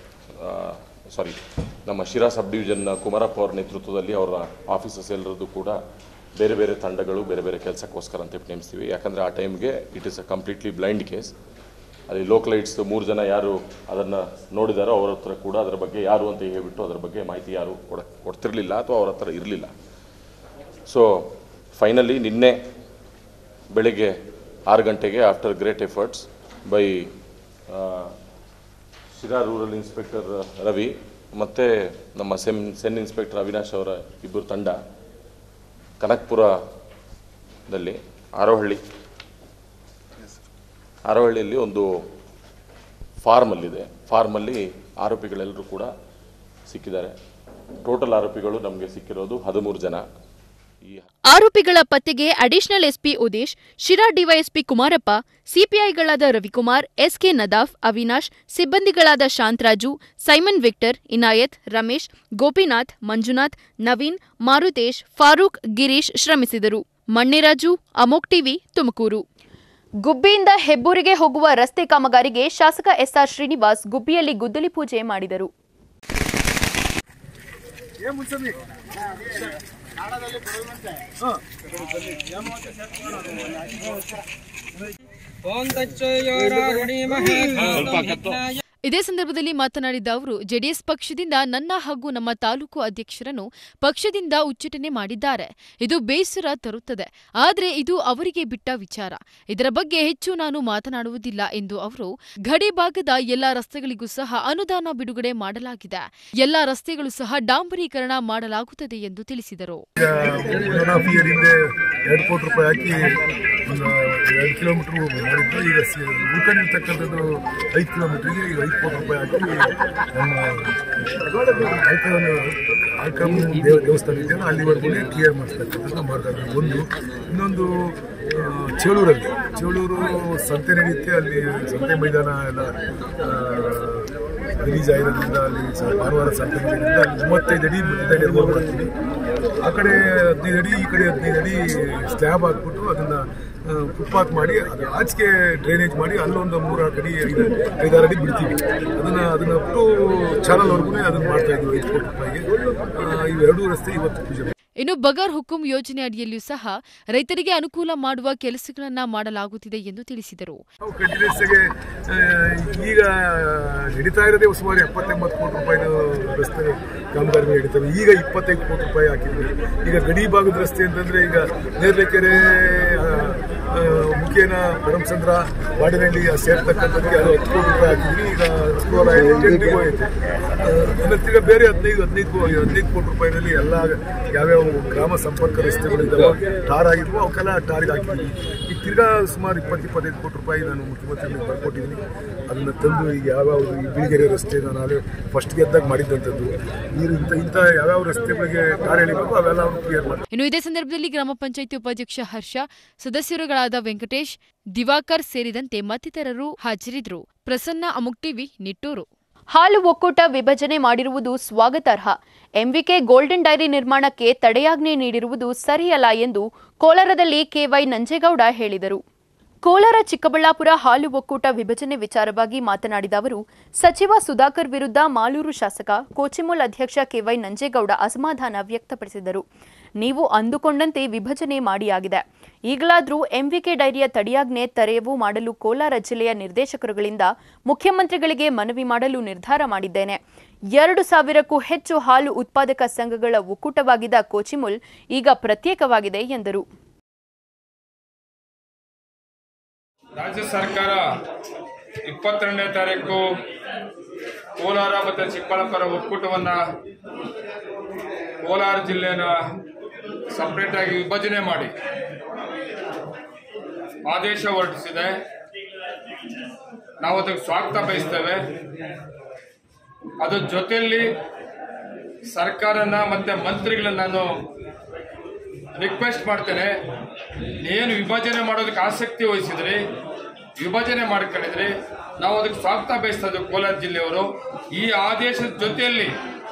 ನಮ್ಮ ಶಿರಾ ಸಬ್ ಡಿವಿಷನ್ ಕುಮಾರಪ್ಪ ಅವರ ನೇತೃತ್ವದಲ್ಲಿ ಅವರ ಆಫೀಸರ್ಸ್ ಎಲ್ಲರದ್ದು ಕೂಡ ಬೇರೆ ಬೇರೆ ತಂಡಗಳು ಬೇರೆ ಬೇರೆ ಕೆಲಸಕ್ಕೋಸ್ಕರ ಅಂತ ನೇಮಿಸ್ತೀವಿ. ಯಾಕಂದರೆ ಆ ಟೈಮ್ಗೆ it is a completely blind case. ಅಲ್ಲಿ ಲೋಕಲೈಟ್ಸ್ 3 ಜನ ಯಾರು ಅದನ್ನು ನೋಡಿದಾರೋ ಅವ್ರ ಹತ್ರ ಕೂಡ ಅದರ ಬಗ್ಗೆ ಯಾರು ಅಂತ ಹೇಳ್ಬಿಟ್ಟು ಅದರ ಬಗ್ಗೆ ಮಾಹಿತಿ ಯಾರು ಕೊಡ್ತಿರಲಿಲ್ಲ ಅಥವಾ ಅವ್ರ ಹತ್ರ ಇರಲಿಲ್ಲ. ಸೊ ಫೈನಲಿ ನಿನ್ನೆ ಬೆಳಗ್ಗೆ 6 ಗಂಟೆಗೆ after great efforts by Shira rural inspector Ravi ಮತ್ತು ನಮ್ಮ ಸೆನ್ ಇನ್ಸ್ಪೆಕ್ಟರ್ ಅವಿನಾಶ್ ಅವರ ಇಬ್ಬರು ತಂಡ ಕನಕಪುರದಲ್ಲಿ ಆರೋಹಳ್ಳಿಯಲ್ಲಿ ಒಂದು ಫಾರ್ಮಲ್ಲಿ ಆರೋಪಿಗಳೆಲ್ಲರೂ ಕೂಡ ಸಿಕ್ಕಿದ್ದಾರೆ. ಟೋಟಲ್ ಆರೋಪಿಗಳು ನಮಗೆ ಸಿಕ್ಕಿರೋದು 13 ಜನ. ಆರೋಪಿಗಳ ಪತ್ತೆಗೆ additional SP Udesh, Shira DYSP Kumarappa, ಸಿಪಿಐಗಳಾದ ರವಿಕುಮಾರ್, ಎಸ್ಕೆ ನದಾಫ್, ಅವಿನಾಶ್, ಸಿಬ್ಬಂದಿಗಳಾದ ಶಾಂತರಾಜು, ಸೈಮನ್ ವಿಕ್ಟರ್, ಇನಾಯತ್, ರಮೇಶ್, ಗೋಪಿನಾಥ್, ಮಂಜುನಾಥ್, ನವೀನ್, ಮಾರುತೇಶ್, ಫಾರೂಕ್, ಗಿರೀಶ್ ಶ್ರಮಿಸಿದರು. ಮಣ್ಣಿರಾಜು, ಅಮೋಕ್ ಟಿವಿ, ತುಮಕೂರು. ಗುಬ್ಬಿಯಿಂದ ಹೆಬ್ಬೂರಿಗೆ ಹೋಗುವ ರಸ್ತೆ ಕಾಮಗಾರಿಗೆ ಶಾಸಕ ಎಸ್ಆರ್ ಶ್ರೀನಿವಾಸ್ ಗುಬ್ಬಿಯಲ್ಲಿ ಗುದ್ದಲಿ ಪೂಜೆ ಮಾಡಿದರು. ಇದೇ ಸಂದರ್ಭದಲ್ಲಿ ಮಾತನಾಡಿದ ಅವರು, ಜೆಡಿಎಸ್ ಪಕ್ಷದಿಂದ ನನ್ನ ಹಾಗೂ ನಮ್ಮ ತಾಲೂಕು ಅಧ್ಯಕ್ಷರನ್ನು ಪಕ್ಷದಿಂದ ಉಚ್ಚಾಟನೆ ಮಾಡಿದ್ದಾರೆ. ಇದು ಬೇಸರ ತರುತ್ತದೆ. ಆದರೆ ಇದು ಅವರಿಗೆ ಬಿಟ್ಟ ವಿಚಾರ. ಇದರ ಬಗ್ಗೆ ಹೆಚ್ಚು ನಾನು ಮಾತನಾಡುವುದಿಲ್ಲ ಎಂದು ಅವರು, ಗಡಿ ಭಾಗದ ಎಲ್ಲಾ ರಸ್ತೆಗಳಿಗೂ ಸಹ ಅನುದಾನ ಬಿಡುಗಡೆ ಮಾಡಲಾಗಿದೆ. ಎಲ್ಲಾ ರಸ್ತೆಗಳು ಸಹ ಡಾಂಬರೀಕರಣ ಮಾಡಲಾಗುತ್ತದೆ ಎಂದು ತಿಳಿಸಿದರು. 2 ಕೋಟಿ ರೂಪಾಯಿ ಹಾಕಿ 2 ಕಿಲೋಮೀಟರ್ ಮಾಡಿದ್ದು. ಈಗ ಉಳ್ಕೊಂಡಿರ್ತಕ್ಕಂಥದ್ದು 5 ಕಿಲೋಮೀಟರ್ಗೆ ಈಗ 5 ಕೋಟಿ ರೂಪಾಯಿ ಹಾಕಿ ನಮ್ಮ ದೇವಸ್ಥಾನ ಇದೆಯಲ್ಲ ಅಲ್ಲಿವರೆಗೂ ಕ್ಲಿಯರ್ ಮಾಡಿಸ್ತಕ್ಕಂಥದ್ದು ಮಾಡ್ತಾರೆ. ಇನ್ನೊಂದು ಚೇಳೂರು ಸಂತೆ ನಡೆಯುತ್ತೆ. ಅಲ್ಲಿ ಸಂತೆ ಮೈದಾನ ಎಲ್ಲ ರಿಲೀಸ್ ಆಗಿರೋದ್ರಿಂದ ಅಲ್ಲಿ ಭಾನುವಾರ ಸಂತೆ ನಡೆಯೋದ್ರಿಂದ ಅಲ್ಲಿ 35 ಅಡಿ ರೋಡ್ ಮಾಡ್ತೀವಿ. ಆ ಕಡೆ 15 ಅಡಿ, ಈ ಕಡೆ 15 ಅಡಿ ಸ್ಲ್ಯಾಬ್ ಹಾಕ್ಬಿಟ್ಟು ಅದನ್ನು ಫುಟ್ಪಾತ್ ಮಾಡಿ ಅದು ಆಚೆಗೆ ಡ್ರೈನೇಜ್ ಮಾಡಿ ಅಲ್ಲೊಂದು 3-4 ಅಡಿ 5-6 ಅಡಿ ಬಿಡ್ತೀವಿ. ಅದನ್ನು ಬಿಟ್ಟು ಚಾನಲ್ವರೆಗೂ ಅದನ್ನು ಮಾಡ್ತಾ ಇದ್ವಿ 5 ಕೋಟಿ ರೂಪಾಯಿಗೆ. ಇವೆರಡೂ ರಸ್ತೆ ಇವತ್ತು ಪೂಜೆ. ಇನ್ನು ಬಗರ್ ಹುಕುಂ ಯೋಜನೆ ಅಡಿಯಲ್ಲಿಯೂ ಸಹ ರೈತರಿಗೆ ಅನುಕೂಲ ಮಾಡುವ ಕೆಲಸಗಳನ್ನ ಮಾಡಲಾಗುತ್ತಿದೆ ಎಂದು ತಿಳಿಸಿದರು. ಈಗ ನಡೀತಾ ಇರೋದೇ ಸುಮಾರು 70-80 ಕೋಟಿ ರೂಪಾಯಿ ರಸ್ತೆ ಕಾಮಗಾರಿ ನಡೀತವೆ. ಈಗ 25 ಕೋಟಿ ರೂಪಾಯಿ ಹಾಕಿದ್ವಿ. ಈಗ ಗಡಿ ಭಾಗದ ರಸ್ತೆ ಅಂತಂದ್ರೆ ಈಗ ನೇರ್ಲೆಕೆರೆ, ಮುಖೇನ, ಪರಮಚಂದ್ರ, ಬಾಡಿನಹಳ್ಳಿ ಸೇರ್ತಕ್ಕಂಥದ್ದಕ್ಕೆ 10 ಕೋಟಿ ರೂಪಾಯಿ ಹಾಕಿದ್ವಿ. ಈಗ ರಸ್ತೆ ಐತೆ. ಈಗ ಬೇರೆ 15 ಕೋಟಿ ರೂಪಾಯಿನಲ್ಲಿ ಎಲ್ಲ ಯಾವ್ಯಾವ ಗ್ರಾಮ ಸಂಪರ್ಕ ರಸ್ತೆಗಳಿದ್ದಾವೆ ಟಾರ್ ಆಗಿದ್ವು ಅವಕ್ಕೆಲ್ಲ ಟಾರಿಗೆ ಹಾಕಿದ್ವಿ. ಈಗ ತಿರ್ಗಾ ಸುಮಾರು 20-25 ಕೋಟಿ ರೂಪಾಯಿ ನಾನು ಮುಖ್ಯಮಂತ್ರಿಗಳಿಗೆ ಬರ್ಕೊಟ್ಟಿದ್ದೀನಿ. ಅದನ್ನು ತಂದು ಈಗ ಯಾವ್ಯಾವ ಈ ಬಿಳಿಗೆರೆ ರಸ್ತೆ ನಾನು ಫಸ್ಟ್ ಗೆದ್ದಾಗ ಮಾಡಿದ್ದಂಥದ್ದು ಇಂಥ ಯಾವ್ಯಾವ ರಸ್ತೆಗಳಿಗೆ ಟಾರ್ ಎಳಿಬೇಕು ಅವೆಲ್ಲ ಅವರು ಕ್ಲಿಯರ್ ಮಾಡಿ. ಇನ್ನು ಇದೇ ಸಂದರ್ಭದಲ್ಲಿ ಗ್ರಾಮ ಪಂಚಾಯಿತಿ ಉಪಾಧ್ಯಕ್ಷ ಹರ್ಷ, ಸದಸ್ಯರುಗಳಾದ ವೆಂಕಟೇಶ್, ದಿವಾಕರ್ ಸೇರಿದಂತೆ ಮತ್ತಿತರರು ಹಾಜರಿದ್ದರು. ಪ್ರಸನ್ನ, ಅಮುಕ್ ಟಿವಿ, ನಿಟ್ಟೂರು. ಹಾಲು ಒಕ್ಕೂಟ ವಿಭಜನೆ ಮಾಡಿರುವುದು ಸ್ವಾಗತಾರ್ಹ. ಎಂವಿಕೆ ಗೋಲ್ಡನ್ ಡೈರಿ ನಿರ್ಮಾಣಕ್ಕೆ ತಡೆಯಾಜ್ಞೆ ನೀಡಿರುವುದು ಸರಿಯಲ್ಲ ಎಂದು ಕೋಲಾರದಲ್ಲಿ ಕೆವೈ ನಂಜೇಗೌಡ ಹೇಳಿದರು. ಕೋಲಾರ ಚಿಕ್ಕಬಳ್ಳಾಪುರ ಹಾಲು ಒಕ್ಕೂಟ ವಿಭಜನೆ ವಿಚಾರವಾಗಿ ಮಾತನಾಡಿದ ಅವರು, ಸಚಿವ ಸುಧಾಕರ್ ವಿರುದ್ಧ ಮಾಲೂರು ಶಾಸಕ ಕೋಚಿಮುಲ್ ಅಧ್ಯಕ್ಷ ಕೆವೈ ನಂಜೇಗೌಡ ಅಸಮಾಧಾನ ವ್ಯಕ್ತಪಡಿಸಿದರು. ನೀವು ಅಂದುಕೊಂಡಂತೆ ವಿಭಜನೆ ಮಾಡಿಯಾಗಿದೆ. ಈಗಲಾದರೂ ಎಂವಿಕೆ ಡೈರಿಯ ತಡೆಯಾಜ್ಞೆ ತೆರವು ಮಾಡಲು ಕೋಲಾರ ಜಿಲ್ಲೆಯ ನಿರ್ದೇಶಕರುಗಳಿಂದ ಮುಖ್ಯಮಂತ್ರಿಗಳಿಗೆ ಮನವಿ ಮಾಡಲು ನಿರ್ಧಾರ ಮಾಡಿದ್ದೇನೆ. 2,000ಕ್ಕೂ ಹೆಚ್ಚು ಹಾಲು ಉತ್ಪಾದಕ ಸಂಘಗಳ ಒಕ್ಕೂಟವಾಗಿದ್ದ ಕೋಚಿಮುಲ್ ಈಗ ಪ್ರತ್ಯೇಕವಾಗಿದೆ ಎಂದರು. ರಾಜ್ಯ ಸರ್ಕಾರ 22ನೇ ತಾರೀಕು ಕೋಲಾರ ಮತ್ತು ಚಿಕ್ಕಬಳ್ಳಾಪುರ ಒಕ್ಕೂಟವನ್ನು ಕೋಲಾರ ಜಿಲ್ಲೆನ ಸಪರೇಟ್ ಆಗಿ ವಿಭಜನೆ ಮಾಡಿ ಆದೇಶ ಹೊರಡಿಸಿದೆ. ನಾವು ಅದಕ್ಕೆ ಸ್ವಾಗತ ಬಯಸ್ತೇವೆ. ಅದ್ರ ಜೊತೆಯಲ್ಲಿ ಸರ್ಕಾರನ ಮತ್ತು ಮಂತ್ರಿಗಳನ್ನ ನಾನು ರಿಕ್ವೆಸ್ಟ್ ಮಾಡ್ತೇನೆ, ಏನು ವಿಭಜನೆ ಮಾಡೋದಕ್ಕೆ ಆಸಕ್ತಿ ವಹಿಸಿದ್ರಿ, ವಿಭಜನೆ ಮಾಡ್ಕೊಂಡಿದ್ರಿ, ನಾವು ಅದಕ್ಕೆ ಸ್ವಾಗತ ಬಯಸ್ತಾ ಇದ್ದೇವೆ ಕೋಲಾರ ಜಿಲ್ಲೆಯವರು. ಈ ಆದೇಶದ ಜೊತೆಯಲ್ಲಿ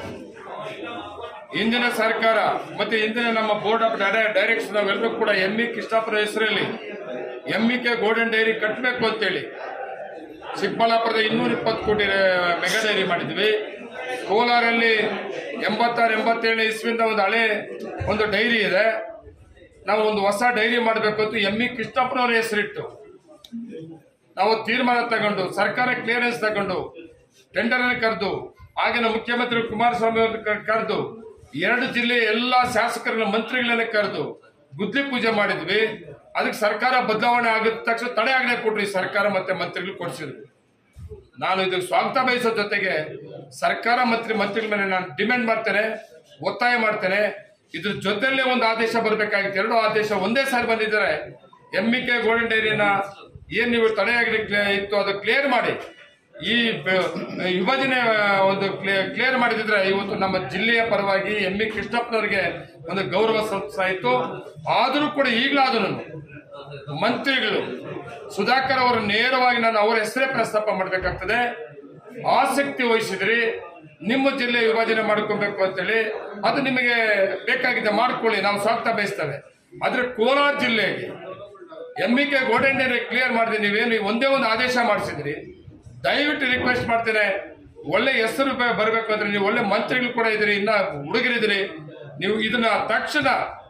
ಇಂದಿನ ಸರ್ಕಾರ ಮತ್ತು ಇಂದಿನ ನಮ್ಮ ಬೋರ್ಡ್ ಆಫ್ ಡೈರೆಕ್ಟರ್ಸ್ ನಾವೆಲ್ಲರೂ ಕೂಡ ಎಂಇ ಕೃಷ್ಣಾಪುರ ಹೆಸರಲ್ಲಿ ಎಂಇಕೆ ಗೋಲ್ಡನ್ ಡೈರಿ ಕಟ್ಟಬೇಕು ಅಂತೇಳಿ ಚಿಕ್ಕಬಳ್ಳಾಪುರದ 220 ಕೋಟಿ ಮೆಗಾ ಡೈರಿ ಮಾಡಿದ್ವಿ. ಕೋಲಾರಲ್ಲಿ 86-87 ಇಸ್ವಿಯಿಂದ ಒಂದು ಹಳೆ ಒಂದು ಡೈರಿ ಇದೆ. ನಾವು ಒಂದು ಹೊಸ ಡೈರಿ ಮಾಡಬೇಕು ಅಂತ ಎಂಇ ಕೃಷ್ಣಾಪುರ ಅವರ ಹೆಸರಿಟ್ಟು ನಾವು ತೀರ್ಮಾನ ತಗೊಂಡು ಸರ್ಕಾರ ಕ್ಲಿಯರೆನ್ಸ್ ತಗೊಂಡು ಟೆಂಡರ್ ಕರೆದು ಆಗಿನ ಮುಖ್ಯಮಂತ್ರಿ ಕುಮಾರಸ್ವಾಮಿ ಅವ್ರನ್ನ ಕರೆದು 2 ಜಿಲ್ಲೆಯ ಎಲ್ಲ ಶಾಸಕರನ್ನ ಮಂತ್ರಿಗಳನ್ನ ಕರೆದು ಗುದ್ಲಿ ಪೂಜೆ ಮಾಡಿದ್ವಿ. ಅದಕ್ಕೆ ಸರ್ಕಾರ ಬದಲಾವಣೆ ಆಗಿದ ತಕ್ಷಣ ತಡೆ ಆಜ್ಞೆ ಕೊಟ್ರಿ ಸರ್ಕಾರ ಮತ್ತೆ ಮಂತ್ರಿಗಳು ಕೊಡಿಸಿದ್ರು. ನಾನು ಇದಕ್ಕೆ ಸ್ವಾಗತ ಬಯಸೋ ಜೊತೆಗೆ ಸರ್ಕಾರ ಮಂತ್ರಿಗಳ ಮೇಲೆ ನಾನು ಡಿಮ್ಯಾಂಡ್ ಮಾಡ್ತೇನೆ, ಒತ್ತಾಯ ಮಾಡ್ತೇನೆ. ಇದ್ರ ಜೊತೆಯಲ್ಲೇ ಒಂದು ಆದೇಶ ಬರಬೇಕಾಗಿತ್ತು. 2 ಆದೇಶ ಒಂದೇ ಸಾರಿ ಬಂದಿದ್ದಾರೆ. MK ಗೋಲ್ಡನ್ ಡೈರಿನ ಏನ್ ನೀವು ತಡೆಯಾಗಿ ಇತ್ತು ಅದು ಕ್ಲಿಯರ್ ಮಾಡಿ, ಈ ವಿಭಜನೆ ಒಂದು ಕ್ಲಿಯರ್ ಮಾಡಿದ್ರೆ ಇವತ್ತು ನಮ್ಮ ಜಿಲ್ಲೆಯ ಪರವಾಗಿ ME ಕೃಷ್ಣಪ್ಪನವರಿಗೆ ಒಂದು ಗೌರವ ಸಲ್ಲಿಸಾಯಿತು. ಆದರೂ ಕೂಡ ಈಗಲಾದರೂ ಮಂತ್ರಿಗಳು ಸುಧಾಕರ್ ಅವರು ನೇರವಾಗಿ ನಾನು ಅವರ ಹೆಸರೇ ಪ್ರಸ್ತಾಪ ಮಾಡಬೇಕಾಗ್ತದೆ. ಆಸಕ್ತಿ ವಹಿಸಿದ್ರಿ, ನಿಮ್ಮ ಜಿಲ್ಲೆ ವಿಭಜನೆ ಮಾಡ್ಕೊಬೇಕು ಅಂತೇಳಿ, ಅದು ನಿಮಗೆ ಬೇಕಾಗಿದೆ ಮಾಡ್ಕೊಳ್ಳಿ, ನಾವು ಸ್ವಾಗತ ಬಯಸ್ತೇವೆ. ಆದ್ರೆ ಕೋಲಾರ ಜಿಲ್ಲೆಗೆ MK ಗೋಲ್ಡನ್ ಡೈರಿ ಕ್ಲಿಯರ್ ಮಾಡಿದ್ರೆ ನೀವೇನು ಒಂದೇ ಒಂದು ಆದೇಶ ಮಾಡಿಸಿದ್ರಿ. ದಯವಿಟ್ಟು ರಿಕ್ವೆಸ್ಟ್ ಮಾಡ್ತೇನೆ, ಒಳ್ಳೆ ಹೆಸರು ಬರಬೇಕು ಅಂದ್ರೆ ನೀವು ಒಳ್ಳೆ ಮಂತ್ರಿಗಳು ಕೂಡ ಇದ್ರಿ, ಇನ್ನ ಹುಡುಗರಿದ್ರಿ, ನೀವು ಇದನ್ನ ತಕ್ಷಣ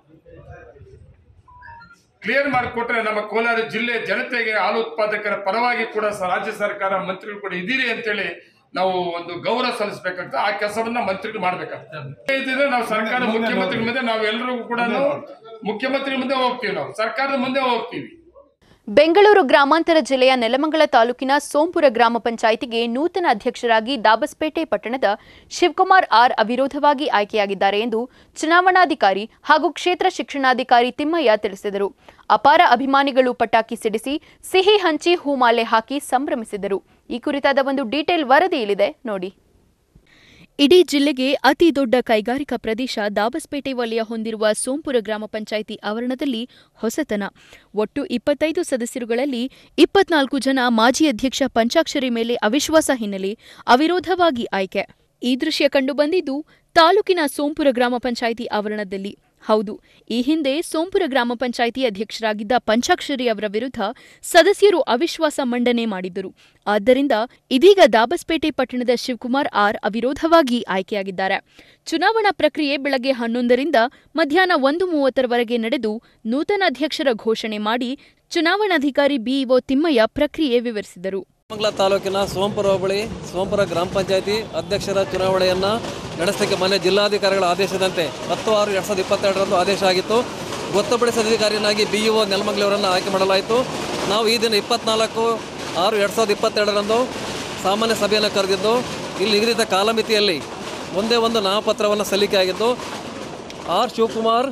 ಕ್ಲಿಯರ್ ಮಾಡಿಕೊಟ್ರೆ ನಮ್ಮ ಕೋಲಾರ ಜಿಲ್ಲೆ ಜನತೆಗೆ ಹಾಲು ಉತ್ಪಾದಕರ ಪರವಾಗಿ ಕೂಡ ರಾಜ್ಯ ಸರ್ಕಾರ ಮಂತ್ರಿಗಳು ಕೂಡ ಇದೀರಿ ಅಂತೇಳಿ ನಾವು ಒಂದು ಗೌರವ ಸಲ್ಲಿಸಬೇಕಾಗ್ತದೆ. ಆ ಕೆಲಸವನ್ನ ಮಂತ್ರಿಗಳು ಮಾಡ್ಬೇಕಾಗ್ತದೆ. ಇದ್ರೆ ನಾವು ಸರ್ಕಾರ ಮುಖ್ಯಮಂತ್ರಿಗಳ ಮುಂದೆ ನಾವೆಲ್ಲರೂ ಕೂಡ ಮುಖ್ಯಮಂತ್ರಿ ಮುಂದೆ ಹೋಗ್ತೀವಿ, ನಾವು ಸರ್ಕಾರದ ಮುಂದೆ ಹೋಗ್ತೀವಿ. ಬೆಂಗಳೂರು ಗ್ರಾಮಾಂತರ ಜಿಲ್ಲೆಯ ನೆಲಮಂಗಲ ತಾಲೂಕಿನ ಸೋಂಪುರ ಗ್ರಾಮ ಪಂಚಾಯಿತಿಗೆ ನೂತನ ಅಧ್ಯಕ್ಷರಾಗಿ ದಾಬಸ್ಪೇಟೆ ಪಟ್ಟಣದ ಶಿವಕುಮಾರ್ ಆರ್ ಅವಿರೋಧವಾಗಿ ಆಯ್ಕೆಯಾಗಿದ್ದಾರೆ ಎಂದು ಚುನಾವಣಾಧಿಕಾರಿ ಹಾಗೂ ಕ್ಷೇತ್ರ ಶಿಕ್ಷಣಾಧಿಕಾರಿ ತಿಮ್ಮಯ್ಯ ತಿಳಿಸಿದರು. ಅಪಾರ ಅಭಿಮಾನಿಗಳು ಪಟಾಕಿ ಸಿಡಿಸಿ ಸಿಹಿ ಹಂಚಿ ಹೂಮಾಲೆ ಹಾಕಿ ಸಂಭ್ರಮಿಸಿದರು. ಈ ಕುರಿತಾದ ಒಂದು ಡೀಟೇಲ್ ವರದಿ ಇಲ್ಲಿದೆ ನೋಡಿ. ಇಡೀ ಜಿಲ್ಲೆಗೆ ಅತಿ ದೊಡ್ಡ ಕೈಗಾರಿಕಾ ಪ್ರದೇಶ ದಾಬಸ್ಪೇಟೆ ವಲಯ ಹೊಂದಿರುವ ಸೋಂಪುರ ಗ್ರಾಮ ಪಂಚಾಯಿತಿ ಆವರಣದಲ್ಲಿ ಹೊಸತನ. ಒಟ್ಟು 25 ಸದಸ್ಯರುಗಳಲ್ಲಿ 24 ಜನ ಮಾಜಿ ಅಧ್ಯಕ್ಷ ಪಂಚಾಕ್ಷರಿ ಮೇಲೆ ಅವಿಶ್ವಾಸ ಹಿನ್ನೆಲೆ ಅವಿರೋಧವಾಗಿ ಆಯ್ಕೆ. ಈ ದೃಶ್ಯ ಕಂಡುಬಂದಿದ್ದು ತಾಲೂಕಿನ ಸೋಂಪುರ ಗ್ರಾಮ ಪಂಚಾಯಿತಿ ಆವರಣದಲ್ಲಿ. ಹೌದು, ಈ ಹಿಂದೆ ಸೋಂಪುರ ಗ್ರಾಮ ಪಂಚಾಯಿತಿ ಅಧ್ಯಕ್ಷರಾಗಿದ್ದ ಪಂಚಾಕ್ಷರಿ ಅವರ ವಿರುದ್ಧ ಸದಸ್ಯರು ಅವಿಶ್ವಾಸ ಮಂಡನೆ ಮಾಡಿದ್ದರು. ಆದ್ದರಿಂದ ಇದೀಗ ದಾಬಸ್ಪೇಟೆ ಪಟ್ಟಣದ ಶಿವಕುಮಾರ್ ಆರ್ ಅವಿರೋಧವಾಗಿ ಆಯ್ಕೆಯಾಗಿದ್ದಾರೆ. ಚುನಾವಣಾ ಪ್ರಕ್ರಿಯೆ ಬೆಳಗ್ಗೆ 11ರಿಂದ ಮಧ್ಯಾಹ್ನ 1:30ರವರೆಗೆ ನಡೆದು ನೂತನ ಅಧ್ಯಕ್ಷರ ಘೋಷಣೆ ಮಾಡಿ ಚುನಾವಣಾಧಿಕಾರಿ BEO ತಿಮ್ಮಯ್ಯ ಪ್ರಕ್ರಿಯೆ ವಿವರಿಸಿದರು. ನೆಲಮಂಗಲ ತಾಲೂಕಿನ ಸೋಂಪುರ ಹೋಬಳಿ ಸೋಂಪುರ ಗ್ರಾಮ ಪಂಚಾಯಿತಿ ಅಧ್ಯಕ್ಷರ ಚುನಾವಣೆಯನ್ನು ನಡೆಸಲಿಕ್ಕೆ ಮೊನ್ನೆ ಜಿಲ್ಲಾಧಿಕಾರಿಗಳ ಆದೇಶದಂತೆ 10/6/2022ರಂದು ಆದೇಶ ಆಗಿತ್ತು. ಗೊತ್ತುಪಡಿಸಿದ ಅಧಿಕಾರಿಯಾಗಿ BEO ನೆಲಮಂಗಲವರನ್ನು ಆಯ್ಕೆ ಮಾಡಲಾಯಿತು. ನಾವು ಈ ದಿನ 24/6/2022ರಂದು ಸಾಮಾನ್ಯ ಸಭೆಯನ್ನು ಕರೆದಿದ್ದು ಇಲ್ಲಿ ನಿಗದಿತ ಕಾಲಮಿತಿಯಲ್ಲಿ ಒಂದೇ ಒಂದು ನಾಮಪತ್ರವನ್ನು ಸಲ್ಲಿಕೆ ಆಗಿದ್ದು ಆರ್ ಶಿವಕುಮಾರ್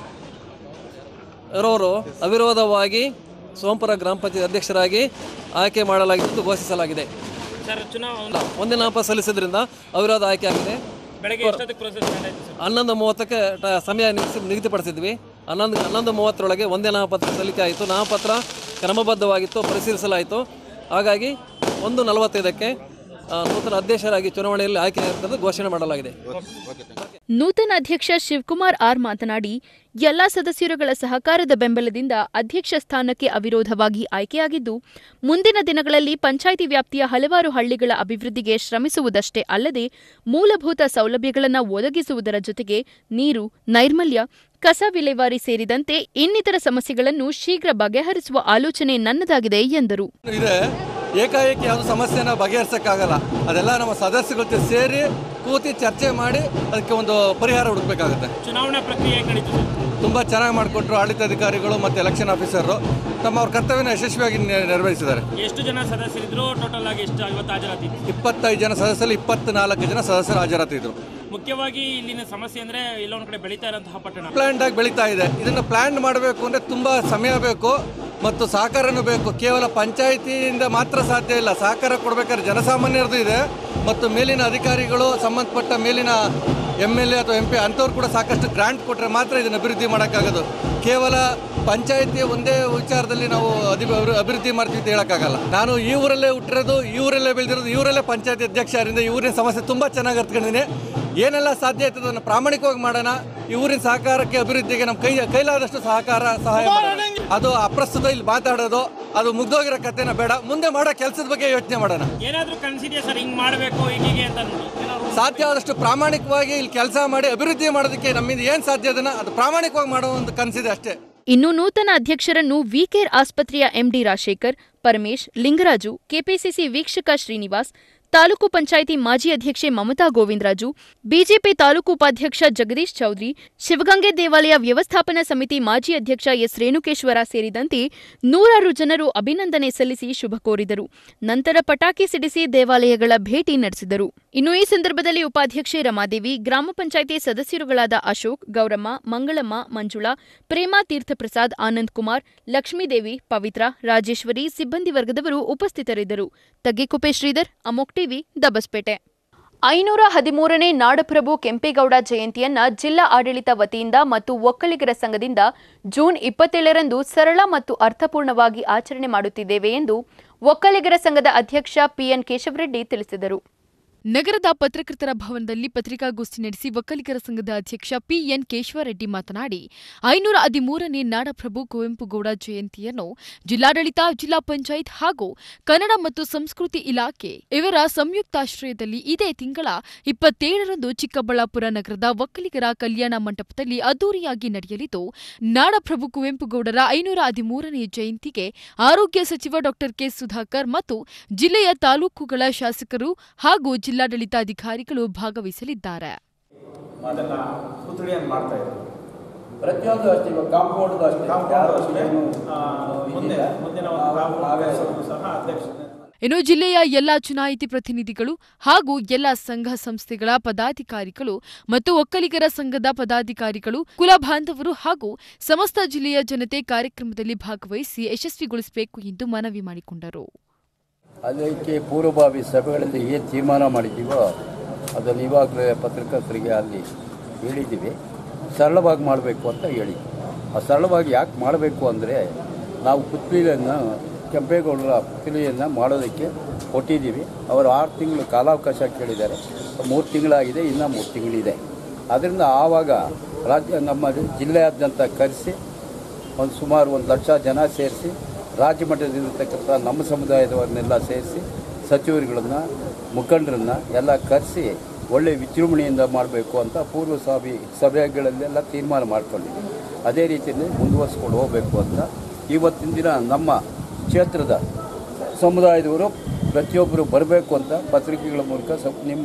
ರವರು ಅವಿರೋಧವಾಗಿ ಸೋಂಪುರ ಗ್ರಾಮ ಪಂಚಾಯತ್ ಅಧ್ಯಕ್ಷರಾಗಿ ಆಯ್ಕೆ ಮಾಡಲಾಗಿದ್ದು ಘೋಷಿಸಲಾಗಿದೆ. ಒಂದೇ ನಾಮಪತ್ರ ಸಲ್ಲಿಸಿದ್ರಿಂದ ಅವಿರೋಧ ಆಯ್ಕೆ ಆಗಿದೆ. 11:30ಕ್ಕೆ ಸಮಯ ನಿಗದಿಪಡಿಸಿದ್ವಿ. 11:30ರೊಳಗೆ ಒಂದೇ ನಾಮಪತ್ರ ಸಲ್ಲಿಕೆ ಆಯಿತು. ನಾಮಪತ್ರ ಕ್ರಮಬದ್ಧವಾಗಿತ್ತು, ಪರಿಶೀಲಿಸಲಾಯಿತು. ಹಾಗಾಗಿ 1:45ಕ್ಕೆ ನೂತನ ಅಧ್ಯಕ್ಷರಾಗಿ ಚುನಾವಣೆಯಲ್ಲಿ ಆಯ್ಕೆ ಘೋಷಣೆ ಮಾಡಲಾಗಿದೆ. ನೂತನ ಅಧ್ಯಕ್ಷ ಶಿವಕುಮಾರ್ ಆರ್ ಮಾತನಾಡಿ, ಎಲ್ಲಾ ಸದಸ್ಯರುಗಳ ಸಹಕಾರದ ಬೆಂಬಲದಿಂದ ಅಧ್ಯಕ್ಷ ಸ್ಥಾನಕ್ಕೆ ಅವಿರೋಧವಾಗಿ ಆಯ್ಕೆಯಾಗಿದ್ದು, ಮುಂದಿನ ದಿನಗಳಲ್ಲಿ ಪಂಚಾಯಿತಿ ವ್ಯಾಪ್ತಿಯ ಹಲವಾರು ಹಳ್ಳಿಗಳ ಅಭಿವೃದ್ಧಿಗೆ ಶ್ರಮಿಸುವುದಷ್ಟೇ ಅಲ್ಲದೆ ಮೂಲಭೂತ ಸೌಲಭ್ಯಗಳನ್ನು ಒದಗಿಸುವುದರ ಜೊತೆಗೆ ನೀರು, ನೈರ್ಮಲ್ಯ, ಕಸ ವಿಲೇವಾರಿ ಸೇರಿದಂತೆ ಇನ್ನಿತರ ಸಮಸ್ಯೆಗಳನ್ನು ಶೀಘ್ರ ಬಗೆಹರಿಸುವ ಆಲೋಚನೆ ನನ್ನದಾಗಿದೆ ಎಂದರು. ಏಕಾಏಕಿ ಯಾವುದು ಸಮಸ್ಯೆನ ಬಗೆಹರಿಸೋಕ್ಕಾಗಲ್ಲ. ಅದೆಲ್ಲ ನಮ್ಮ ಸದಸ್ಯರ ಜೊತೆ ಸೇರಿ ಕೂತಿ ಚರ್ಚೆ ಮಾಡಿ ಅದಕ್ಕೆ ಒಂದು ಪರಿಹಾರ ಹುಡುಕಬೇಕಾಗುತ್ತೆ. ಚುನಾವಣಾ ಪ್ರಕ್ರಿಯೆ ತುಂಬ ಚೆನ್ನಾಗಿ ಮಾಡಿಕೊಟ್ರು ಆಡಳಿತಾಧಿಕಾರಿಗಳು ಮತ್ತು ಎಲೆಕ್ಷನ್ ಆಫೀಸರು ಅವ್ರ ಕರ್ತವ್ಯನ ಯಶಸ್ವಿಯಾಗಿ ನಿರ್ವಹಿಸಿದ್ದಾರೆ. ಎಷ್ಟು ಜನ ಸದಸ್ಯರಿದ್ರು? ಟೋಟಲ್ ಆಗಿ ಎಷ್ಟು ಇವತ್ತು ಹಾಜರಾತಿದ್ರು? 25 ಜನ ಸದಸ್ಯರು, 24 ಜನ ಸದಸ್ಯರು ಹಾಜರಾತಿದ್ರು. ಮುಖ್ಯವಾಗಿ ಇಲ್ಲಿನ ಸಮಸ್ಯೆ ಅಂದ್ರೆ ಇಲ್ಲೊಂದು ಕಡೆ ಬೆಳೀತಾ ಇರುವಂತಹ ಪಟ್ಟಣ ಪ್ಲಾನ್ಡ್ ಆಗಿ ಬೆಳೀತಾ ಇದೆ. ಇದನ್ನು ಪ್ಲಾನ್ ಮಾಡಬೇಕು ಅಂದರೆ ತುಂಬ ಸಮಯ ಬೇಕು ಮತ್ತು ಸಹಕಾರನೂ ಬೇಕು. ಕೇವಲ ಪಂಚಾಯಿತಿಯಿಂದ ಮಾತ್ರ ಸಾಧ್ಯ ಇಲ್ಲ. ಸಹಕಾರ ಕೊಡಬೇಕಾದ್ರೆ ಜನಸಾಮಾನ್ಯರದ್ದು ಇದೆ ಮತ್ತು ಮೇಲಿನ ಅಧಿಕಾರಿಗಳು, ಸಂಬಂಧಪಟ್ಟ ಮೇಲಿನ MLA ಅಥವಾ MP ಅಂಥವ್ರು ಕೂಡ ಸಾಕಷ್ಟು ಗ್ರಾಂಟ್ ಕೊಟ್ಟರೆ ಮಾತ್ರ ಇದನ್ನು ಅಭಿವೃದ್ಧಿ ಮಾಡೋಕ್ಕಾಗೋದು. ಕೇವಲ ಪಂಚಾಯಿತಿ ಒಂದೇ ವಿಚಾರದಲ್ಲಿ ನಾವು ಅಭಿವೃದ್ಧಿ ಮಾಡ್ತೀವಿ ಅಂತ ಹೇಳೋಕ್ಕಾಗಲ್ಲ. ನಾನು ಈ ಊರಲ್ಲೇ ಹುಟ್ಟಿರೋದು, ಈ ಊರಲ್ಲೇ ಬೆಳೆದಿರೋದು, ಈ ಊರಲ್ಲೇ ಪಂಚಾಯತಿ ಅಧ್ಯಕ್ಷ ಆದ್ದರಿಂದ ಈ ಊರಿನ ಸಮಸ್ಯೆ ತುಂಬ ಚೆನ್ನಾಗಿ ಅರ್ಥಕೊಂಡಿದ್ದೀನಿ. ಏನೆಲ್ಲ ಸಾಧ್ಯ ಆಯ್ತದೆ ಅದನ್ನು ಪ್ರಾಮಾಣಿಕವಾಗಿ ಮಾಡೋಣ. ಈ ಊರಿನ ಸಹಕಾರಕ್ಕೆ, ಅಭಿವೃದ್ಧಿಗೆ ನಮ್ಮ ಕೈಲಾದಷ್ಟು ಸಹಾಯ ಮಾಡೋಣ. ಅದು ಅಪ್ರಸ್ತುತ ಇಲ್ಲಿ ಮಾತಾಡೋದು, ಅದು ಮುಗ್ದೋಗಿರೋ ಕಥೆನ ಬೇಡ. ಮುಂದೆ ಮಾಡೋ ಕೆಲಸದ ಬಗ್ಗೆ ಯೋಚನೆ ಮಾಡೋಣ. ಏನಾದರೂ ಕನಸಿದೆಯಾ ಸರ್ ಹಿಂಗೆ ಮಾಡಬೇಕು ಹೀಗೆ ಅಂತ? ಸಾಧ್ಯ ಆದಷ್ಟು ಪ್ರಾಮಾಣಿಕವಾಗಿ ಇಲ್ಲಿ ಕೆಲಸ ಮಾಡಿ ಅಭಿವೃದ್ಧಿ ಮಾಡೋದಕ್ಕೆ ನಮ್ಮಿಂದ ಏನು ಸಾಧ್ಯ ಅದನ್ನು ಅದು ಪ್ರಾಮಾಣಿಕವಾಗಿ ಮಾಡೋ ಒಂದು ಕನಸಿದೆ ಅಷ್ಟೇ. ಇನ್ನು ನೂತನ ಅಧ್ಯಕ್ಷರನ್ನು ವಿಕೇರ್ ಆಸ್ಪತ್ರೆಯ MD ರಾಜಶೇಖರ್, ಪರಮೇಶ್, ಲಿಂಗರಾಜು, ಕೆಪಿಸಿಸಿ ವೀಕ್ಷಕ ಶ್ರೀನಿವಾಸ್, ತಾಲೂಕು ಪಂಚಾಯಿತಿ ಮಾಜಿ ಅಧ್ಯಕ್ಷೆ ಮಮತಾ ಗೋವಿಂದರಾಜು, ಬಿಜೆಪಿ ತಾಲೂಕು ಉಪಾಧ್ಯಕ್ಷ ಜಗದೀಶ್ ಚೌಧರಿ, ಶಿವಗಂಗೆ ದೇವಾಲಯ ವ್ಯವಸ್ಥಾಪನಾ ಸಮಿತಿ ಮಾಜಿ ಅಧ್ಯಕ್ಷ ಎಸ್ ರೇಣುಕೇಶ್ವರ ಸೇರಿದಂತೆ ನೂರಾರು ಜನರು ಅಭಿನಂದನೆ ಸಲ್ಲಿಸಿ ಶುಭ ಕೋರಿದರು. ನಂತರ ಪಟಾಕಿ ಸಿಡಿಸಿ ದೇವಾಲಯಗಳ ಭೇಟಿ ನಡೆಸಿದರು. ಇನ್ನು ಈ ಸಂದರ್ಭದಲ್ಲಿ ಉಪಾಧ್ಯಕ್ಷೆ ರಮಾದೇವಿ, ಗ್ರಾಮ ಪಂಚಾಯಿತಿ ಸದಸ್ಯರುಗಳಾದ ಅಶೋಕ್, ಗೌರಮ್ಮ, ಮಂಗಳಮ್ಮ, ಮಂಜುಳಾ, ಪ್ರೇಮಾ ತೀರ್ಥಪ್ರಸಾದ್, ಆನಂದ್ ಕುಮಾರ್, ಲಕ್ಷ್ಮೀದೇವಿ, ಪವಿತ್ರ, ರಾಜೇಶ್ವರಿ, ಸಿಬ್ಬಂದಿ ವರ್ಗದವರು ಉಪಸ್ಥಿತರಿದ್ದರು. ತಗ್ಗಿಕುಪ್ಪೆ ಶ್ರೀಧರ್, ಅಮೋಕ್ ಟಿವಿ, ದಬಸ್ಪೇಟೆ. 513ನೇ ನಾಡಪ್ರಭು ಕೆಂಪೇಗೌಡ ಜಯಂತಿಯನ್ನ ಜಿಲ್ಲಾ ಆಡಳಿತ ವತಿಯಿಂದ ಮತ್ತು ಒಕ್ಕಲಿಗರ ಸಂಘದಿಂದ ಜೂನ್ 27ರಂದು ಸರಳ ಮತ್ತು ಅರ್ಥಪೂರ್ಣವಾಗಿ ಆಚರಣೆ ಮಾಡುತ್ತಿದ್ದೇವೆ ಎಂದು ಒಕ್ಕಲಿಗರ ಸಂಘದ ಅಧ್ಯಕ್ಷ ಪಿಎನ್ ಕೇಶವರೆಡ್ಡಿ ತಿಳಿಸಿದರು. ನಗರದ ಪತ್ರಕರ್ತರ ಭವನದಲ್ಲಿ ಪತ್ರಿಕಾಗೋಷ್ಠಿ ನಡೆಸಿ ಒಕ್ಕಲಿಗರ ಸಂಘದ ಅಧ್ಯಕ್ಷ ಪಿಎನ್ ಕೇಶವರೆಡ್ಡಿ ಮಾತನಾಡಿ 513ನೇ ನಾಡಪ್ರಭು ಕುವೆಂಪುಗೌಡ ಜಯಂತಿಯನ್ನು ಜಿಲ್ಲಾಡಳಿತ, ಜಿಲ್ಲಾ ಪಂಚಾಯತ್ ಹಾಗೂ ಕನ್ನಡ ಮತ್ತು ಸಂಸ್ಕೃತಿ ಇಲಾಖೆ ಇವರ ಸಂಯುಕ್ತಾಶ್ರಯದಲ್ಲಿ ಇದೇ ತಿಂಗಳ 27ರಂದು ಚಿಕ್ಕಬಳ್ಳಾಪುರ ನಗರದ ಒಕ್ಕಲಿಗರ ಕಲ್ಯಾಣ ಮಂಟಪದಲ್ಲಿ ಅದ್ದೂರಿಯಾಗಿ ನಡೆಯಲಿದ್ದು, ನಾಡಪ್ರಭು ಕುವೆಂಪುಗೌಡರ 513ನೇ ಜಯಂತಿಗೆ ಆರೋಗ್ಯ ಸಚಿವ ಡಾ ಕೆ ಸುಧಾಕರ್ ಮತ್ತು ಜಿಲ್ಲೆಯ ತಾಲೂಕುಗಳ ಶಾಸಕರು ಹಾಗೂ ಜಿಲ್ಲಾಡಳಿತಾಧಿಕಾರಿಗಳು ಭಾಗವಹಿಸಲಿದ್ದಾರೆ. ಪ್ರತಿಯೊಂದು ಅಷ್ಟೇ, ಕಾಂಪೌಂಡ್ ಅಷ್ಟೇ. ಇನ್ನು ಜಿಲ್ಲೆಯ ಎಲ್ಲಾ ಚುನಾಯಿತಿ ಪ್ರತಿನಿಧಿಗಳು ಹಾಗೂ ಎಲ್ಲ ಸಂಘ ಸಂಸ್ಥೆಗಳ ಪದಾಧಿಕಾರಿಗಳು ಮತ್ತು ಒಕ್ಕಲಿಗರ ಸಂಘದ ಪದಾಧಿಕಾರಿಗಳು, ಕುಲ ಬಾಂಧವರು ಹಾಗೂ ಸಮಸ್ತ ಜಿಲ್ಲೆಯ ಜನತೆ ಕಾರ್ಯಕ್ರಮದಲ್ಲಿ ಭಾಗವಹಿಸಿ ಯಶಸ್ವಿಗೊಳಿಸಬೇಕು ಎಂದು ಮನವಿ ಮಾಡಿಕೊಂಡರು. ಅದಕ್ಕೆ ಪೂರ್ವಭಾವಿ ಸಭೆಗಳಲ್ಲಿ ಏನು ತೀರ್ಮಾನ ಮಾಡಿದ್ದೀವೋ ಅದನ್ನು ಇವಾಗಲೇ ಪತ್ರಕರ್ತರಿಗೆ ಅಲ್ಲಿ ಹೇಳಿದ್ದೀವಿ. ಸರಳವಾಗಿ ಮಾಡಬೇಕು ಅಂತ ಹೇಳಿ, ಆ ಸರಳವಾಗಿ ಯಾಕೆ ಮಾಡಬೇಕು ಅಂದರೆ ನಾವು ಪುತ್ಲಿಯನ್ನು ಕೆಂಪೇಗೌಡರ ಪುತ್ಲಿಯನ್ನು ಮಾಡೋದಕ್ಕೆ ಕೊಟ್ಟಿದ್ದೀವಿ. ಅವರು 6 ತಿಂಗಳು ಕಾಲಾವಕಾಶ ಕೇಳಿದ್ದಾರೆ. 3 ತಿಂಗಳಾಗಿದೆ, ಇನ್ನೂ 3 ತಿಂಗಳಿದೆ. ಅದರಿಂದ ಆವಾಗ ನಮ್ಮ ಜಿಲ್ಲೆಯಾದ್ಯಂತ ಕರೆಸಿ ಒಂದು ಸುಮಾರು 1 ಲಕ್ಷ ಜನ ಸೇರಿಸಿ ರಾಜ್ಯ ಮಟ್ಟದಲ್ಲಿರ್ತಕ್ಕಂಥ ನಮ್ಮ ಸಮುದಾಯದವರನ್ನೆಲ್ಲ ಸೇರಿಸಿ ಸಚಿವರುಗಳನ್ನು, ಮುಖಂಡರನ್ನು ಎಲ್ಲ ಕರೆಸಿ ಒಳ್ಳೆಯ ವಿಜೃಂಭಣೆಯಿಂದ ಮಾಡಬೇಕು ಅಂತ ಪೂರ್ವ ಸಭೆಗಳಲ್ಲೆಲ್ಲ ತೀರ್ಮಾನ ಮಾಡ್ಕೊಂಡಿದ್ದೀವಿ. ಅದೇ ರೀತಿಯಲ್ಲಿ ಮುಂದುವರಿಸ್ಕೊಂಡು ಹೋಗಬೇಕು ಅಂತ ಇವತ್ತಿನ ದಿನ ನಮ್ಮ ಕ್ಷೇತ್ರದ ಸಮುದಾಯದವರು ಪ್ರತಿಯೊಬ್ಬರು ಬರಬೇಕು ಅಂತ ಪತ್ರಿಕೆಗಳ ಮೂಲಕ ನಿಮ್ಮ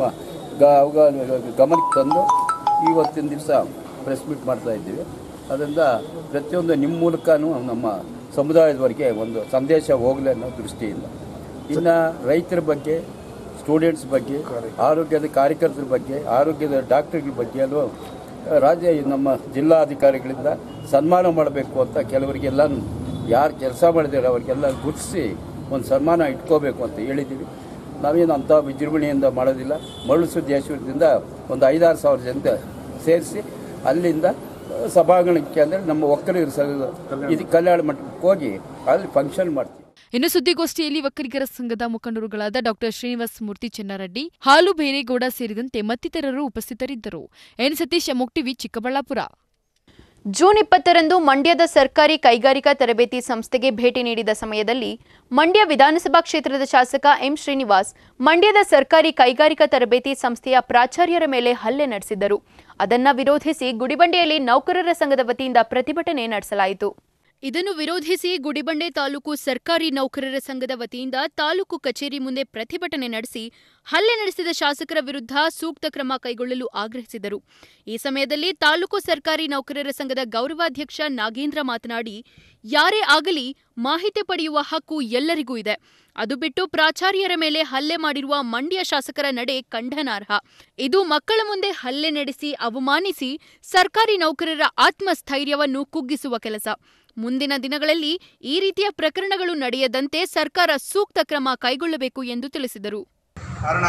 ಗಮನಕ್ಕೆ ತಂದು ಇವತ್ತಿನ ದಿವಸ ಪ್ರೆಸ್ ಮೀಟ್ ಮಾಡ್ತಾಯಿದ್ದೀವಿ. ಅದರಿಂದ ಪ್ರತಿಯೊಂದು ನಿಮ್ಮ ಮೂಲಕನೂ ನಮ್ಮ ಸಮುದಾಯದವರಿಗೆ ಒಂದು ಸಂದೇಶ ಹೋಗಲಿ ಅನ್ನೋ ದೃಷ್ಟಿಯಿಂದ. ಇನ್ನು ರೈತರ ಬಗ್ಗೆ, ಸ್ಟೂಡೆಂಟ್ಸ್ ಬಗ್ಗೆ, ಆರೋಗ್ಯದ ಕಾರ್ಯಕರ್ತರ ಬಗ್ಗೆ, ಆರೋಗ್ಯದ ಡಾಕ್ಟರ್ಗಳ ಬಗ್ಗೆ ಅಲ್ಲೂ ನಮ್ಮ ಜಿಲ್ಲಾಧಿಕಾರಿಗಳಿಂದ ಸನ್ಮಾನ ಮಾಡಬೇಕು ಅಂತ ಕೆಲವರಿಗೆಲ್ಲ ಯಾರು ಕೆಲಸ ಮಾಡಿದ್ದಾರೆ ಅವರಿಗೆಲ್ಲ ಗುರುತಿಸಿ ಒಂದು ಸನ್ಮಾನ ಇಟ್ಕೋಬೇಕು ಅಂತ ಹೇಳಿದ್ದೀವಿ. ನಾವೇನು ಅಂಥ ವಿಜೃಂಭಣೆಯಿಂದ ಮಾಡೋದಿಲ್ಲ. ಮರಳು ಸುದ್ದೇಶ್ವರದಿಂದ ಒಂದು 5-6 ಸಾವಿರ ಜನ ಸೇರಿಸಿ ಅಲ್ಲಿಂದ ಸಭಾಂಗಣಕ್ಕೆ ಅಂದರೆ ನಮ್ಮ ಒಕ್ಕಲಿಗರ ಇದು ಕಲ್ಯಾಣ ಮಂಟಪಕ್ಕೆ ಹೋಗಿ ಅಲ್ಲಿ ಫಂಕ್ಷನ್ ಮಾಡ್ತೀವಿ. ಇನ್ನು ಸುದ್ದಿಗೋಷ್ಠಿಯಲ್ಲಿ ಒಕ್ಕಲಿಗರ ಸಂಘದ ಮುಖಂಡರುಗಳಾದ ಡಾ ಶ್ರೀನಿವಾಸ ಮೂರ್ತಿ ಚೆನ್ನರೆಡ್ಡಿ, ಹಾಲು ಬೇರೇಗೌಡ ಸೇರಿದಂತೆ ಮತ್ತಿತರರು ಉಪಸ್ಥಿತರಿದ್ದರು. ಎನ್ ಸತೀಶ್, ಅಮೋಕ್ ಟಿವಿ, ಚಿಕ್ಕಬಳ್ಳಾಪುರ. ಜೂನ್ 20ರಂದು ಮಂಡ್ಯದ ಸರ್ಕಾರಿ ಕೈಗಾರಿಕಾ ತರಬೇತಿ ಸಂಸ್ಥೆಗೆ ಭೇಟಿ ನೀಡಿದ ಸಮಯದಲ್ಲಿ ಮಂಡ್ಯ ವಿಧಾನಸಭಾ ಕ್ಷೇತ್ರದ ಶಾಸಕ ಎಂ ಶ್ರೀನಿವಾಸ್ ಮಂಡ್ಯದ ಸರ್ಕಾರಿ ಕೈಗಾರಿಕಾ ತರಬೇತಿ ಸಂಸ್ಥೆಯ ಪ್ರಾಚಾರ್ಯರ ಮೇಲೆ ಹಲ್ಲೆ ನಡೆಸಿದ್ದರು. ಅದನ್ನು ವಿರೋಧಿಸಿ ಗುಡಿಬಂಡೆಯಲ್ಲಿ ನೌಕರರ ಸಂಘದ ವತಿಯಿಂದ ಪ್ರತಿಭಟನೆ ನಡೆಸಲಾಯಿತು. ಇದನ್ನು ವಿರೋಧಿಸಿ ಗುಡಿಬಂಡೆ ತಾಲೂಕು ಸರ್ಕಾರಿ ನೌಕರರ ಸಂಘದ ವತಿಯಿಂದ ತಾಲೂಕು ಕಚೇರಿ ಮುಂದೆ ಪ್ರತಿಭಟನೆ ನಡೆಸಿ ಹಲ್ಲೆ ನಡೆಸಿದ ಶಾಸಕರ ವಿರುದ್ಧ ಸೂಕ್ತ ಕ್ರಮ ಕೈಗೊಳ್ಳಲು ಆಗ್ರಹಿಸಿದರು. ಈ ಸಮಯದಲ್ಲಿ ತಾಲೂಕು ಸರ್ಕಾರಿ ನೌಕರರ ಸಂಘದ ಗೌರವಾಧ್ಯಕ್ಷ ನಾಗೇಂದ್ರ ಮಾತನಾಡಿ, ಯಾರೇ ಆಗಲಿ ಮಾಹಿತಿ ಪಡೆಯುವ ಹಕ್ಕು ಎಲ್ಲರಿಗೂ ಇದೆ. ಅದು ಬಿಟ್ಟು ಪ್ರಾಚಾರ್ಯರ ಮೇಲೆ ಹಲ್ಲೆ ಮಾಡಿರುವ ಮಂಡ್ಯ ಶಾಸಕರ ನಡೆ ಖಂಡನಾರ್ಹ. ಇದು ಮಕ್ಕಳ ಮುಂದೆ ಹಲ್ಲೆ ನಡೆಸಿ ಅವಮಾನಿಸಿ ಸರ್ಕಾರಿ ನೌಕರರ ಆತ್ಮಸ್ಥೈರ್ಯವನ್ನು ಕುಗ್ಗಿಸುವ ಕೆಲಸ. ಮುಂದಿನ ದಿನಗಳಲ್ಲಿ ಈ ರೀತಿಯ ಪ್ರಕರಣಗಳು ನಡೆಯದಂತೆ ಸರ್ಕಾರ ಸೂಕ್ತ ಕ್ರಮ ಕೈಗೊಳ್ಳಬೇಕು ಎಂದು ತಿಳಿಸಿದರು. ಕಾರಣ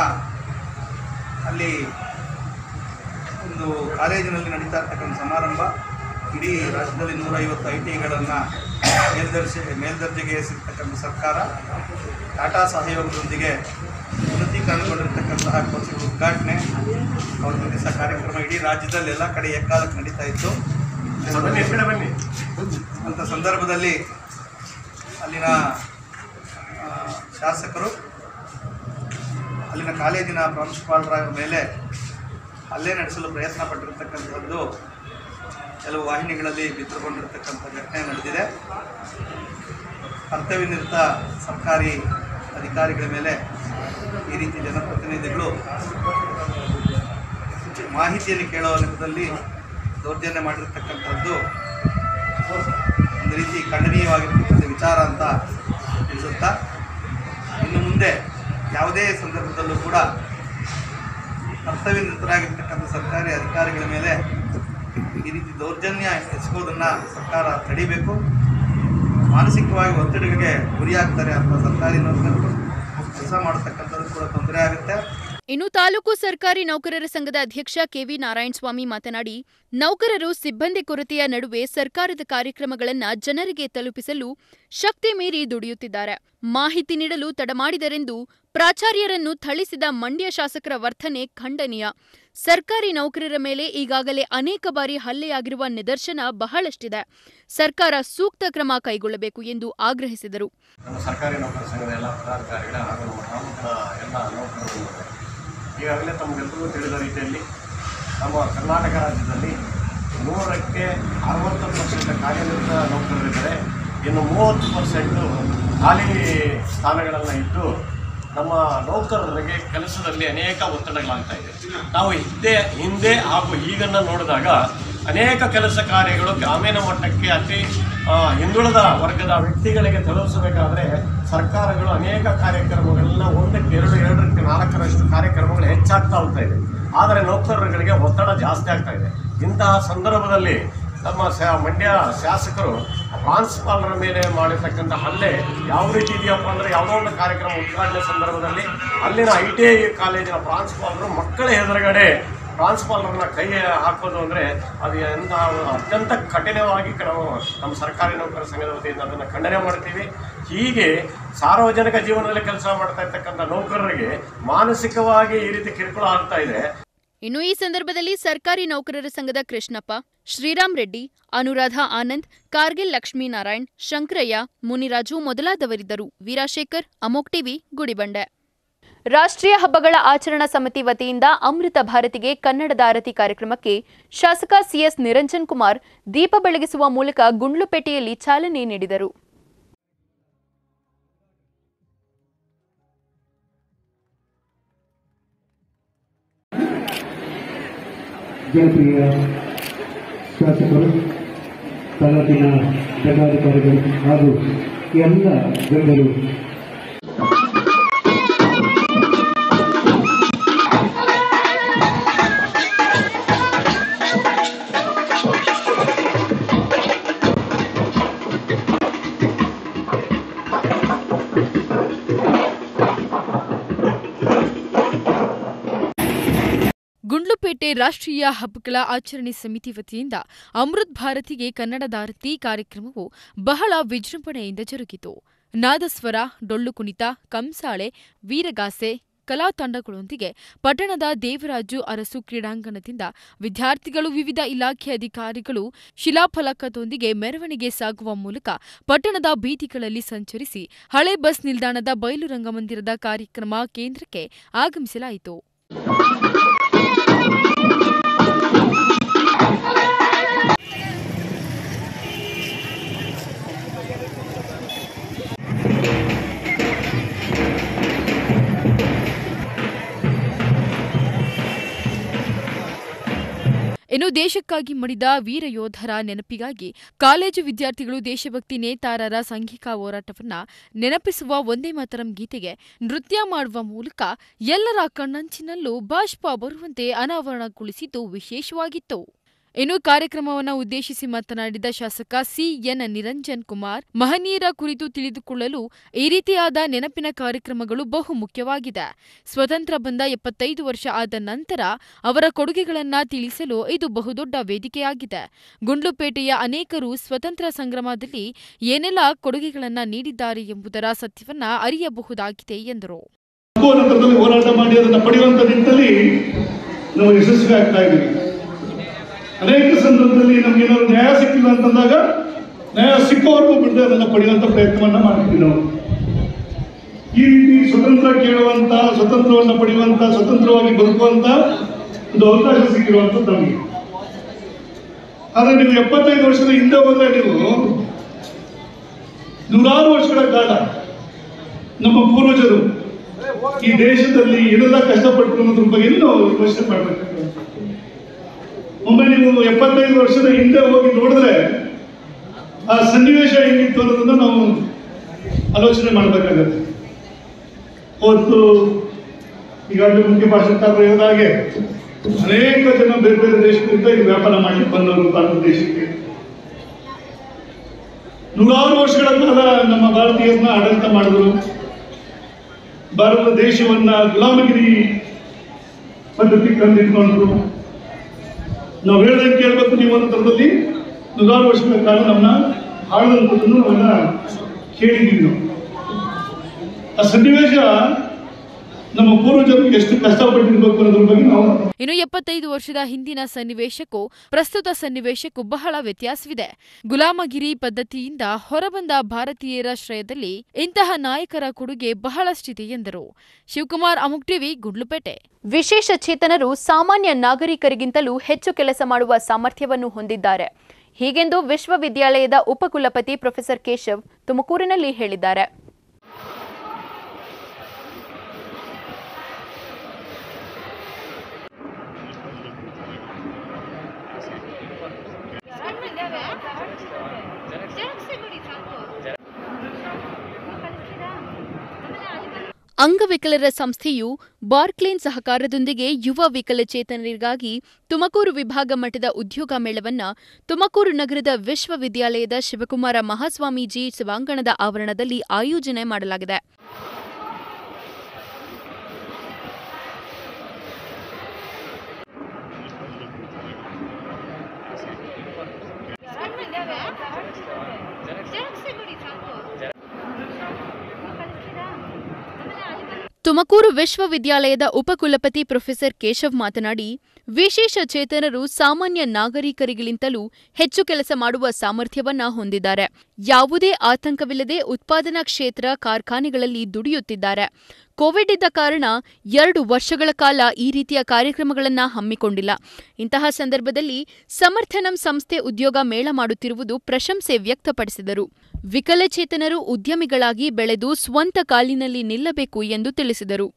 ಅಲ್ಲಿ ಒಂದು ಕಾಲೇಜಿನಲ್ಲಿ ನಡೀತಾ ಇರ್ತಕ್ಕಂಥ ಸಮಾರಂಭ ಇಡೀ ರಾಜ್ಯದಲ್ಲಿ 150 ಐಟಿಗಳನ್ನು ಮೇಲ್ದರ್ಜೆಗೆ ಏರಿಸಿರ್ತಕ್ಕಂಥ ಸರ್ಕಾರ ಟಾಟಾ ಸಹಯೋಗದೊಂದಿಗೆ ಉನ್ನತೀಕರಣಗೊಂಡಿರ್ತಕ್ಕಂತಹ ಕೋರ್ಸ್ಗಳ ಉದ್ಘಾಟನೆ ಅವತ್ತು ದಿವಸ ಕಾರ್ಯಕ್ರಮ ಇಡೀ ರಾಜ್ಯದಲ್ಲಿ ಎಲ್ಲ ಕಡೆ ಏಕಾಲಕ್ಕೆ ನಡೀತಾ ಇತ್ತು. ಅಂಥ ಸಂದರ್ಭದಲ್ಲಿ ಅಲ್ಲಿನ ಶಾಸಕರು ಅಲ್ಲಿನ ಕಾಲೇಜಿನ ಪ್ರಾಂಶುಪಾಲರ ಮೇಲೆ ಹಲ್ಲೆ ನಡೆಸಲು ಪ್ರಯತ್ನ ಪಟ್ಟಿರ್ತಕ್ಕಂಥದ್ದು ಕೆಲವು ವಾಹಿನಿಗಳಲ್ಲಿ ಬಿತ್ತರಗೊಂಡಿರ್ತಕ್ಕಂಥ ಘಟನೆ ನಡೆದಿದೆ. ಕರ್ತವ್ಯನಿರತ ಸರ್ಕಾರಿ ಅಧಿಕಾರಿಗಳ ಮೇಲೆ ಈ ರೀತಿ ಜನಪ್ರತಿನಿಧಿಗಳು ಮಾಹಿತಿಯನ್ನು ಕೇಳುವ ಲೆಕ್ಕದಲ್ಲಿ ದೌರ್ಜನ್ಯ ಮಾಡಿರ್ತಕ್ಕಂಥದ್ದು ಒಂದು ರೀತಿ ಖಂಡನೀಯವಾಗಿರ್ತಕ್ಕಂಥ ವಿಚಾರ ಅಂತ ಅನಿಸುತ್ತಾ, ಇನ್ನು ಮುಂದೆ ಯಾವುದೇ ಸಂದರ್ಭದಲ್ಲೂ ಕೂಡ ಕರ್ತವ್ಯನಿರತರಾಗಿರ್ತಕ್ಕಂಥ ಸರ್ಕಾರಿ ಅಧಿಕಾರಿಗಳ ಮೇಲೆ ಈ ರೀತಿ ದೌರ್ಜನ್ಯ ಎಸಗೋದನ್ನು ಸರ್ಕಾರ ತಡಿಬೇಕು. ಮಾನಸಿಕವಾಗಿ ಒತ್ತಡಗಳಿಗೆ ಗುರಿಯಾಗ್ತಾರೆ ಅಂತ ಸರ್ಕಾರಿ ನೌಕರರು ಕೆಲಸ ಮಾಡತಕ್ಕಂಥದ್ದು ಕೂಡ ತೊಂದರೆ ಆಗುತ್ತೆ. ಇನ್ನು ತಾಲೂಕು ಸರ್ಕಾರಿ ನೌಕರರ ಸಂಘದ ಅಧ್ಯಕ್ಷ ಕೆವಿ ನಾರಾಯಣಸ್ವಾಮಿ ಮಾತನಾಡಿ, ನೌಕರರು ಸಿಬ್ಬಂದಿ ಕೊರತೆಯ ನಡುವೆ ಸರ್ಕಾರದ ಕಾರ್ಯಕ್ರಮಗಳನ್ನು ಜನರಿಗೆ ತಲುಪಿಸಲು ಶಕ್ತಿ ಮೀರಿ ದುಡಿಯುತ್ತಿದ್ದಾರೆ. ಮಾಹಿತಿ ನೀಡಲು ತಡಮಾಡಿದರೆಂದು ಪ್ರಾಚಾರ್ಯರನ್ನು ಥಳಿಸಿದ ಮಂಡ್ಯ ಶಾಸಕರ ವರ್ತನೆ ಖಂಡನೀಯ. ಸರ್ಕಾರಿ ನೌಕರರ ಮೇಲೆ ಈಗಾಗಲೇ ಅನೇಕ ಬಾರಿ ಹಲ್ಲೆಯಾಗಿರುವ ನಿದರ್ಶನ ಬಹಳಷ್ಟಿದೆ. ಸರ್ಕಾರ ಸೂಕ್ತ ಕ್ರಮ ಕೈಗೊಳ್ಳಬೇಕು ಎಂದು ಆಗ್ರಹಿಸಿದರು. ನಮ್ಮ ಸರ್ಕಾರಿ ನೌಕರರ ಸಂಘದ ಎಲ್ಲ ಪದಾಧಿಕಾರಿಗಳ ಹಾಗೂ ನಮ್ಮ ತಾಲೂಕಿನ ಎಲ್ಲ ನೌಕರರು ಈಗಾಗಲೇ ತಮಗೆಲ್ಲರಿಗೂ ತಿಳಿದ ರೀತಿಯಲ್ಲಿ ನಮ್ಮ ಕರ್ನಾಟಕ ರಾಜ್ಯದಲ್ಲಿ 100ಕ್ಕೆ 60% ಕಾರ್ಯನಿರತ ನೌಕರರಿದ್ದರೆ ಇನ್ನು 30% ಖಾಲಿ ಸ್ಥಾನಗಳನ್ನು ಇದ್ದು ನಮ್ಮ ನೌಕರರಿಗೆ ಕೆಲಸದಲ್ಲಿ ಅನೇಕ ಒತ್ತಡಗಳಾಗ್ತಾ ಇದೆ. ನಾವು ಹಿಂದೆ ಹಾಗೂ ಈಗನ್ನು ನೋಡಿದಾಗ ಅನೇಕ ಕೆಲಸ ಕಾರ್ಯಗಳು ಗ್ರಾಮೀಣ ಮಟ್ಟಕ್ಕೆ ಅತಿ ಹಿಂದುಳಿದ ವರ್ಗದ ವ್ಯಕ್ತಿಗಳಿಗೆ ತಲುಪಿಸಬೇಕಾದ್ರೆ ಸರ್ಕಾರಗಳು ಅನೇಕ ಕಾರ್ಯಕ್ರಮಗಳನ್ನ 1ಕ್ಕೆ 2, 2ಕ್ಕೆ 4ರಷ್ಟು ಕಾರ್ಯಕ್ರಮಗಳು ಹೆಚ್ಚಾಗ್ತಾ ಹೋಗ್ತಾ ಇದೆ. ಆದರೆ ನೌಕರರುಗಳಿಗೆ ಒತ್ತಡ ಜಾಸ್ತಿ ಆಗ್ತಾ ಇದೆ. ಇಂತಹ ಸಂದರ್ಭದಲ್ಲಿ ನಮ್ಮ ಮಂಡ್ಯ ಶಾಸಕರು ಪ್ರಾನ್ಸಿಪಾಲರ ಮೇಲೆ ಮಾಡಿರ್ತಕ್ಕಂಥ ಹಲ್ಲೆ ಯಾವ ರೀತಿ ಇದೆಯಪ್ಪ ಅಂದರೆ, ಯಾವುದೋ ಒಂದು ಕಾರ್ಯಕ್ರಮ ಉದ್ಘಾಟನೆ ಸಂದರ್ಭದಲ್ಲಿ ಅಲ್ಲಿನ ITI ಕಾಲೇಜಿನ ಪ್ರಾನ್ಸಿಪಾಲರು ಮಕ್ಕಳ ಎದುರುಗಡೆ ಪ್ರಾನ್ಸಿಪಾಲರನ್ನ ಕೈ ಹಾಕೋದು ಅಂದರೆ ಅದು ಅತ್ಯಂತ ಕಠಿಣವಾಗಿ ನಾವು ನಮ್ಮ ಸರ್ಕಾರಿ ನೌಕರರ ಸಂಘದ ವತಿಯಿಂದ ಅದನ್ನು ಖಂಡನೆ ಮಾಡ್ತೀವಿ. ಹೀಗೆ ಸಾರ್ವಜನಿಕ ಜೀವನದಲ್ಲಿ ಕೆಲಸ ಮಾಡ್ತಾ ಇರ್ತಕ್ಕಂಥ ನೌಕರರಿಗೆ ಮಾನಸಿಕವಾಗಿ ಈ ರೀತಿ ಕಿರುಕುಳ ಆಗ್ತಾ ಇದೆ. ಇನ್ನು ಈ ಸಂದರ್ಭದಲ್ಲಿ ಸರ್ಕಾರಿ ನೌಕರರ ಸಂಘದ ಕೃಷ್ಣಪ್ಪ, ಶ್ರೀರಾಮ್ ರೆಡ್ಡಿ, ಅನುರಾಧ ಆನಂದ್, ಕಾರ್ಗಿಲ್ ಲಕ್ಷ್ಮೀನಾರಾಯಣ್, ಶಂಕರಯ್ಯ, ಮುನಿರಾಜು ಮೊದಲಾದವರಿದ್ದರು. ವೀರಾಶೇಖರ್, ಅಮೋಕ್ ಟಿವಿ, ಗುಡಿಬಂಡೆ. ರಾಷ್ಟ್ರೀಯ ಹಬ್ಬಗಳ ಆಚರಣಾ ಸಮಿತಿ ವತಿಯಿಂದ ಅಮೃತ ಭಾರತಿಗೆ ಕನ್ನಡದ ಆರತಿ ಕಾರ್ಯಕ್ರಮಕ್ಕೆ ಶಾಸಕ ಸಿಎಸ್ ನಿರಂಜನ್ ಕುಮಾರ್ ದೀಪ ಬೆಳಗಿಸುವ ಮೂಲಕ ಗುಂಡ್ಲುಪೇಟೆಯಲ್ಲಿ ಚಾಲನೆ ನೀಡಿದರು. ಜನಪ್ರಿಯ ಶಾಸಕರು, ತಾಲೂಕಿನ ದಂಡಾಧಿಕಾರಿಗಳು ಹಾಗೂ ಎಲ್ಲ ಗಣ್ಯರು ಗುಂಡ್ಲುಪೇಟೆ ರಾಷ್ಟ್ರೀಯ ಹಬ್ಬಗಳ ಆಚರಣೆ ಸಮಿತಿ ವತಿಯಿಂದ ಅಮೃತ್ ಭಾರತಿಗೆ ಕನ್ನಡದ ಆರತಿ ಕಾರ್ಯಕ್ರಮವು ಬಹಳ ವಿಜೃಂಭಣೆಯಿಂದ ಜರುಗಿತು. ನಾದಸ್ವರ, ಡೊಳ್ಳು ಕುಣಿತ, ಕಂಸಾಳೆ, ವೀರಗಾಸೆ, ಕಲಾ ತಂಡಗಳೊಂದಿಗೆ ಪಟ್ಟಣದ ದೇವರಾಜು ಅರಸು ಕ್ರೀಡಾಂಗಣದಿಂದ ವಿದ್ಯಾರ್ಥಿಗಳು, ವಿವಿಧ ಇಲಾಖೆ ಅಧಿಕಾರಿಗಳು ಶಿಲಾಫಲಕದೊಂದಿಗೆ ಮೆರವಣಿಗೆ ಸಾಗುವ ಮೂಲಕ ಪಟ್ಟಣದ ಬೀದಿಗಳಲ್ಲಿ ಸಂಚರಿಸಿ ಹಳೆ ಬಸ್ ನಿಲ್ದಾಣದ ಬಯಲು ರಂಗಮಂದಿರದ ಕಾರ್ಯಕ್ರಮ ಕೇಂದ್ರಕ್ಕೆ ಆಗಮಿಸಲಾಯಿತು. ಇನ್ನು ದೇಶಕ್ಕಾಗಿ ಮಡಿದ ವೀರ ಯೋಧರ ನೆನಪಿಗಾಗಿ ಕಾಲೇಜು ವಿದ್ಯಾರ್ಥಿಗಳು ದೇಶಭಕ್ತಿ ನೇತಾರರ ಸಂಘಿಕ ಹೋರಾಟವನ್ನ ನೆನಪಿಸುವ ವಂದೇ ಮಾತರಂ ಗೀತೆಗೆ ನೃತ್ಯ ಮಾಡುವ ಮೂಲಕ ಎಲ್ಲರ ಕಣ್ಣಂಚಿನಲ್ಲೂ ಬಾಷ್ಪ ಬರುವಂತೆ ಅನಾವರಣಗೊಳಿಸಿದ್ದು ವಿಶೇಷವಾಗಿತ್ತು. ಇನ್ನು ಕಾರ್ಯಕ್ರಮವನ್ನು ಉದ್ದೇಶಿಸಿ ಮಾತನಾಡಿದ ಶಾಸಕ ಸಿಎನ್ ನಿರಂಜನ್ ಕುಮಾರ್, ಮಹನೀಯರ ಕುರಿತು ತಿಳಿದುಕೊಳ್ಳಲು ಈ ರೀತಿಯಾದ ನೆನಪಿನ ಕಾರ್ಯಕ್ರಮಗಳು ಬಹು ಮುಖ್ಯವಾಗಿದೆ. ಸ್ವತಂತ್ರ ಬಂದ 75 ವರ್ಷ ಆದ ನಂತರ ಅವರ ಕೊಡುಗೆಗಳನ್ನು ತಿಳಿಸಲು ಇದು ಬಹುದೊಡ್ಡ ವೇದಿಕೆಯಾಗಿದೆ. ಗುಂಡ್ಲುಪೇಟೆಯ ಅನೇಕರು ಸ್ವತಂತ್ರ ಸಂಗ್ರಾಮದಲ್ಲಿ ಏನೆಲ್ಲ ಕೊಡುಗೆಗಳನ್ನು ನೀಡಿದ್ದಾರೆ ಎಂಬುದರ ಸತ್ಯವನ್ನ ಅರಿಯಬಹುದಾಗಿದೆ ಎಂದರು. ಹೋರಾಟ ಮಾಡಿ ಅದನ್ನು ಪಡೆಯುವಂತ ನಿಟ್ಟಿನಲ್ಲಿ ನಾವು ಯಶಸ್ವಿ ಆಗ್ತಾ ಇದ್ದೀವಿ. ಅನೇಕ ಸಂದರ್ಭದಲ್ಲಿ ನಮ್ಗೆ ಏನಾದ್ರು ನ್ಯಾಯ ಸಿಕ್ಕಿಲ್ಲ ಅಂತಂದಾಗ ನ್ಯಾಯ ಸಿಕ್ಕವರೆಗೂ ಬಿಡದೆ ಅದನ್ನು ಪಡೆಯುವಂತ ಪ್ರಯತ್ನವನ್ನ ಮಾಡ್ತೀವಿ ನಾವು. ಈ ರೀತಿ ಸ್ವತಂತ್ರ ಕೇಳುವಂತ, ಸ್ವತಂತ್ರವನ್ನು ಪಡೆಯುವಂತ, ಸ್ವತಂತ್ರವಾಗಿ ಬದುಕುವಂತ ಒಂದು ಅವಕಾಶ ಸಿಕ್ಕಿರುವಂತದ್ದು ನಮಗೆ. ಆದ್ರೆ ನೀವು 75 ವರ್ಷದ ಹಿಂದೆ ಹೋದ್ರೆ ನೀವು ನೂರಾರು ವರ್ಷಗಳ ಕಾಲ ನಮ್ಮ ಪೂರ್ವಜರು ಈ ದೇಶದಲ್ಲಿ ಏನೆಲ್ಲ ಕಷ್ಟಪಟ್ಟರು ಅನ್ನೋದ್ರ ಬಗ್ಗೆ ನಾವು ಯೋಚನೆ ಮಾಡಬೇಕಾಗುತ್ತೆ. ಒಮ್ಮೆ ನೀವು 75 ವರ್ಷದ ಹಿಂದೆ ಹೋಗಿ ನೋಡಿದ್ರೆ ಆ ಸನ್ನಿವೇಶ ಹೆಂಗಿತ್ತು ಅನ್ನೋದನ್ನ ನಾವು ಆಲೋಚನೆ ಮಾಡಬೇಕಾಗತ್ತೆ. ಅವತ್ತು ಈಗಾಗಲೇ ಮುಖ್ಯ ಭಾಷಣಕಾರರು ಹೇಳಿದ ಹಾಗೆ ಅನೇಕ ಜನ ಬೇರೆ ಬೇರೆ ದೇಶದಿಂದ ಈ ವ್ಯಾಪಾರ ಮಾಡಲಿಕ್ಕೆ ಬಂದವರು ಭಾರತ ದೇಶಕ್ಕೆ. ನೂರಾರು ವರ್ಷಗಳ ಕಾಲ ನಮ್ಮ ಭಾರತೀಯರನ್ನ ಆಡಳಿತ ಮಾಡಿದ್ರು. ಭಾರತ ದೇಶವನ್ನ ಗುಲಾಮಗಿರಿ ಪದ್ಧತಿ ತಂದಿಟ್ಕೊಂಡ್ರು. ನಾವು ಹೇಳ್ದಂಗೆ ಕೇಳಬೇಕು, ನೀವು ಒಂದು ಥರದಲ್ಲಿ ನೂರಾರು ವರ್ಷಗಳ ಕಾಲ ನಮ್ಮನ್ನ ಆಳುವಂಥದ್ದನ್ನು ನಾವೆಲ್ಲ ಕೇಳಿದ್ದೀವಿ. ನಾವು ಆ ಸನ್ನಿವೇಶ ನಮ್ಮ ಪೂರ್ವಜರು ಎಷ್ಟು ಕಷ್ಟಪಟ್ಟಿರ್ಬೇಕು ಅನ್ನೋದ್ರ ಬಗ್ಗೆ ನಾವು. ಇನ್ನು 75 ವರ್ಷದ ಹಿಂದಿನ ಸನ್ನಿವೇಶಕ್ಕೂ ಪ್ರಸ್ತುತ ಸನ್ನಿವೇಶಕ್ಕೂ ಬಹಳ ವ್ಯತ್ಯಾಸವಿದೆ. ಗುಲಾಮಗಿರಿ ಪದ್ಧತಿಯಿಂದ ಹೊರಬಂದ ಭಾರತೀಯರ ಶ್ರೇಯದಲ್ಲಿ ಇಂತಹ ನಾಯಕರ ಕೊಡುಗೆ ಬಹಳಷ್ಟಿದೆ ಎಂದರು. ಶಿವಕುಮಾರ್, ಅಮುಕ್ ಟಿವಿ, ಗುಂಡ್ಲುಪೇಟೆ. ವಿಶೇಷ ಚೇತನರು ಸಾಮಾನ್ಯ ನಾಗರಿಕರಿಗಿಂತಲೂ ಹೆಚ್ಚು ಕೆಲಸ ಮಾಡುವ ಸಾಮರ್ಥ್ಯವನ್ನು ಹೊಂದಿದ್ದಾರೆ. ಹೀಗೆಂದು ವಿಶ್ವವಿದ್ಯಾಲಯದ ಉಪಕುಲಪತಿ ಪ್ರೊಫೆಸರ್ ಕೇಶವ್ ತುಮಕೂರಿನಲ್ಲಿ ಹೇಳಿದ್ದಾರೆ. ಅಂಗವಿಕಲರ ಸಂಸ್ಥೆಯು ಬಾರ್ಕ್ಲೇನ್ ಸಹಕಾರದೊಂದಿಗೆ ಯುವ ವಿಕಲಚೇತನರಿಗಾಗಿ ತುಮಕೂರು ವಿಭಾಗ ಮಟ್ಟದ ಉದ್ಯೋಗ ಮೇಳವನ್ನು ತುಮಕೂರು ನಗರದ ವಿಶ್ವವಿದ್ಯಾಲಯದ ಶಿವಕುಮಾರ ಮಹಾಸ್ವಾಮೀಜಿ ಸಭಾಂಗಣದ ಆವರಣದಲ್ಲಿ ಆಯೋಜನೆ ಮಾಡಲಾಗಿದೆ. ತುಮಕೂರು ವಿಶ್ವವಿದ್ಯಾಲಯದ ಉಪಕುಲಪತಿ ಪ್ರೊಫೆಸರ್ ಕೇಶವ್ ಮಾತನಾಡಿ, ವಿಶೇಷ ಚೇತನರು ಸಾಮಾನ್ಯ ನಾಗರಿಕರಿಗಿಂತಲೂ ಹೆಚ್ಚು ಕೆಲಸ ಮಾಡುವ ಸಾಮರ್ಥ್ಯವನ್ನ ಹೊಂದಿದ್ದಾರೆ. ಯಾವುದೇ ಆತಂಕವಿಲ್ಲದೆ ಉತ್ಪಾದನಾ ಕ್ಷೇತ್ರ ಕಾರ್ಖಾನೆಗಳಲ್ಲಿ ದುಡಿಯುತ್ತಿದ್ದಾರೆ. ಕೋವಿಡ್ ಇದ್ದ ಕಾರಣ 2 ವರ್ಷಗಳ ಕಾಲ ಈ ರೀತಿಯ ಕಾರ್ಯಕ್ರಮಗಳನ್ನು ಹಮ್ಮಿಕೊಂಡಿಲ್ಲ. ಇಂತಹ ಸಂದರ್ಭದಲ್ಲಿ ಸಮರ್ಥನಂ ಸಂಸ್ಥೆ ಉದ್ಯೋಗ ಮೇಳ ಮಾಡುತ್ತಿರುವುದು ಪ್ರಶಂಸೆ ವ್ಯಕ್ತಪಡಿಸಿದರು. ವಿಕಲಚೇತನರು ಉದ್ಯಮಿಗಳಾಗಿ ಬೆಳೆದು ಸ್ವಂತ ಕಾಲಿನಲ್ಲಿ ನಿಲ್ಲಬೇಕು ಎಂದು ತಿಳಿಸಿದರು.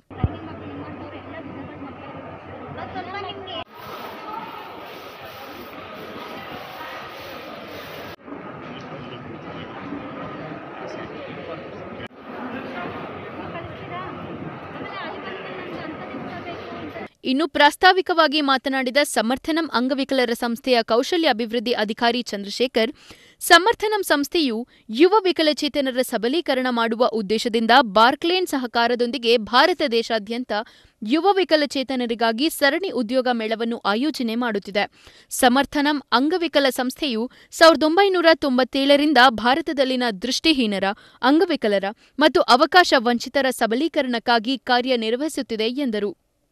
ಇನ್ನು ಪ್ರಾಸ್ತಾವಿಕವಾಗಿ ಮಾತನಾಡಿದ ಸಮರ್ಥನಂ ಅಂಗವಿಕಲರ ಸಂಸ್ಥೆಯ ಕೌಶಲ್ಯ ಅಭಿವೃದ್ಧಿ ಅಧಿಕಾರಿ ಚಂದ್ರಶೇಖರ್, ಸಮರ್ಥನಂ ಸಂಸ್ಥೆಯು ಯುವ ವಿಕಲಚೇತನರ ಸಬಲೀಕರಣ ಮಾಡುವ ಉದ್ದೇಶದಿಂದ ಬಾರ್ಕ್ಲೇನ್ ಸಹಕಾರದೊಂದಿಗೆ ಭಾರತ ದೇಶಾದ್ಯಂತ ಯುವ ವಿಕಲಚೇತನರಿಗಾಗಿ ಸರಣಿ ಉದ್ಯೋಗ ಮೇಳವನ್ನು ಆಯೋಜನೆ ಮಾಡುತ್ತಿದೆ. ಸಮರ್ಥನಂ ಅಂಗವಿಕಲ ಸಂಸ್ಥೆಯು 1997ರಿಂದ ಭಾರತದಲ್ಲಿನ ದೃಷ್ಟಿಹೀನರ, ಅಂಗವಿಕಲರ ಮತ್ತು ಅವಕಾಶ ವಂಚಿತರ ಸಬಲೀಕರಣಕ್ಕಾಗಿ ಕಾರ್ಯನಿರ್ವಹಿಸುತ್ತಿದೆ ಎಂದರು.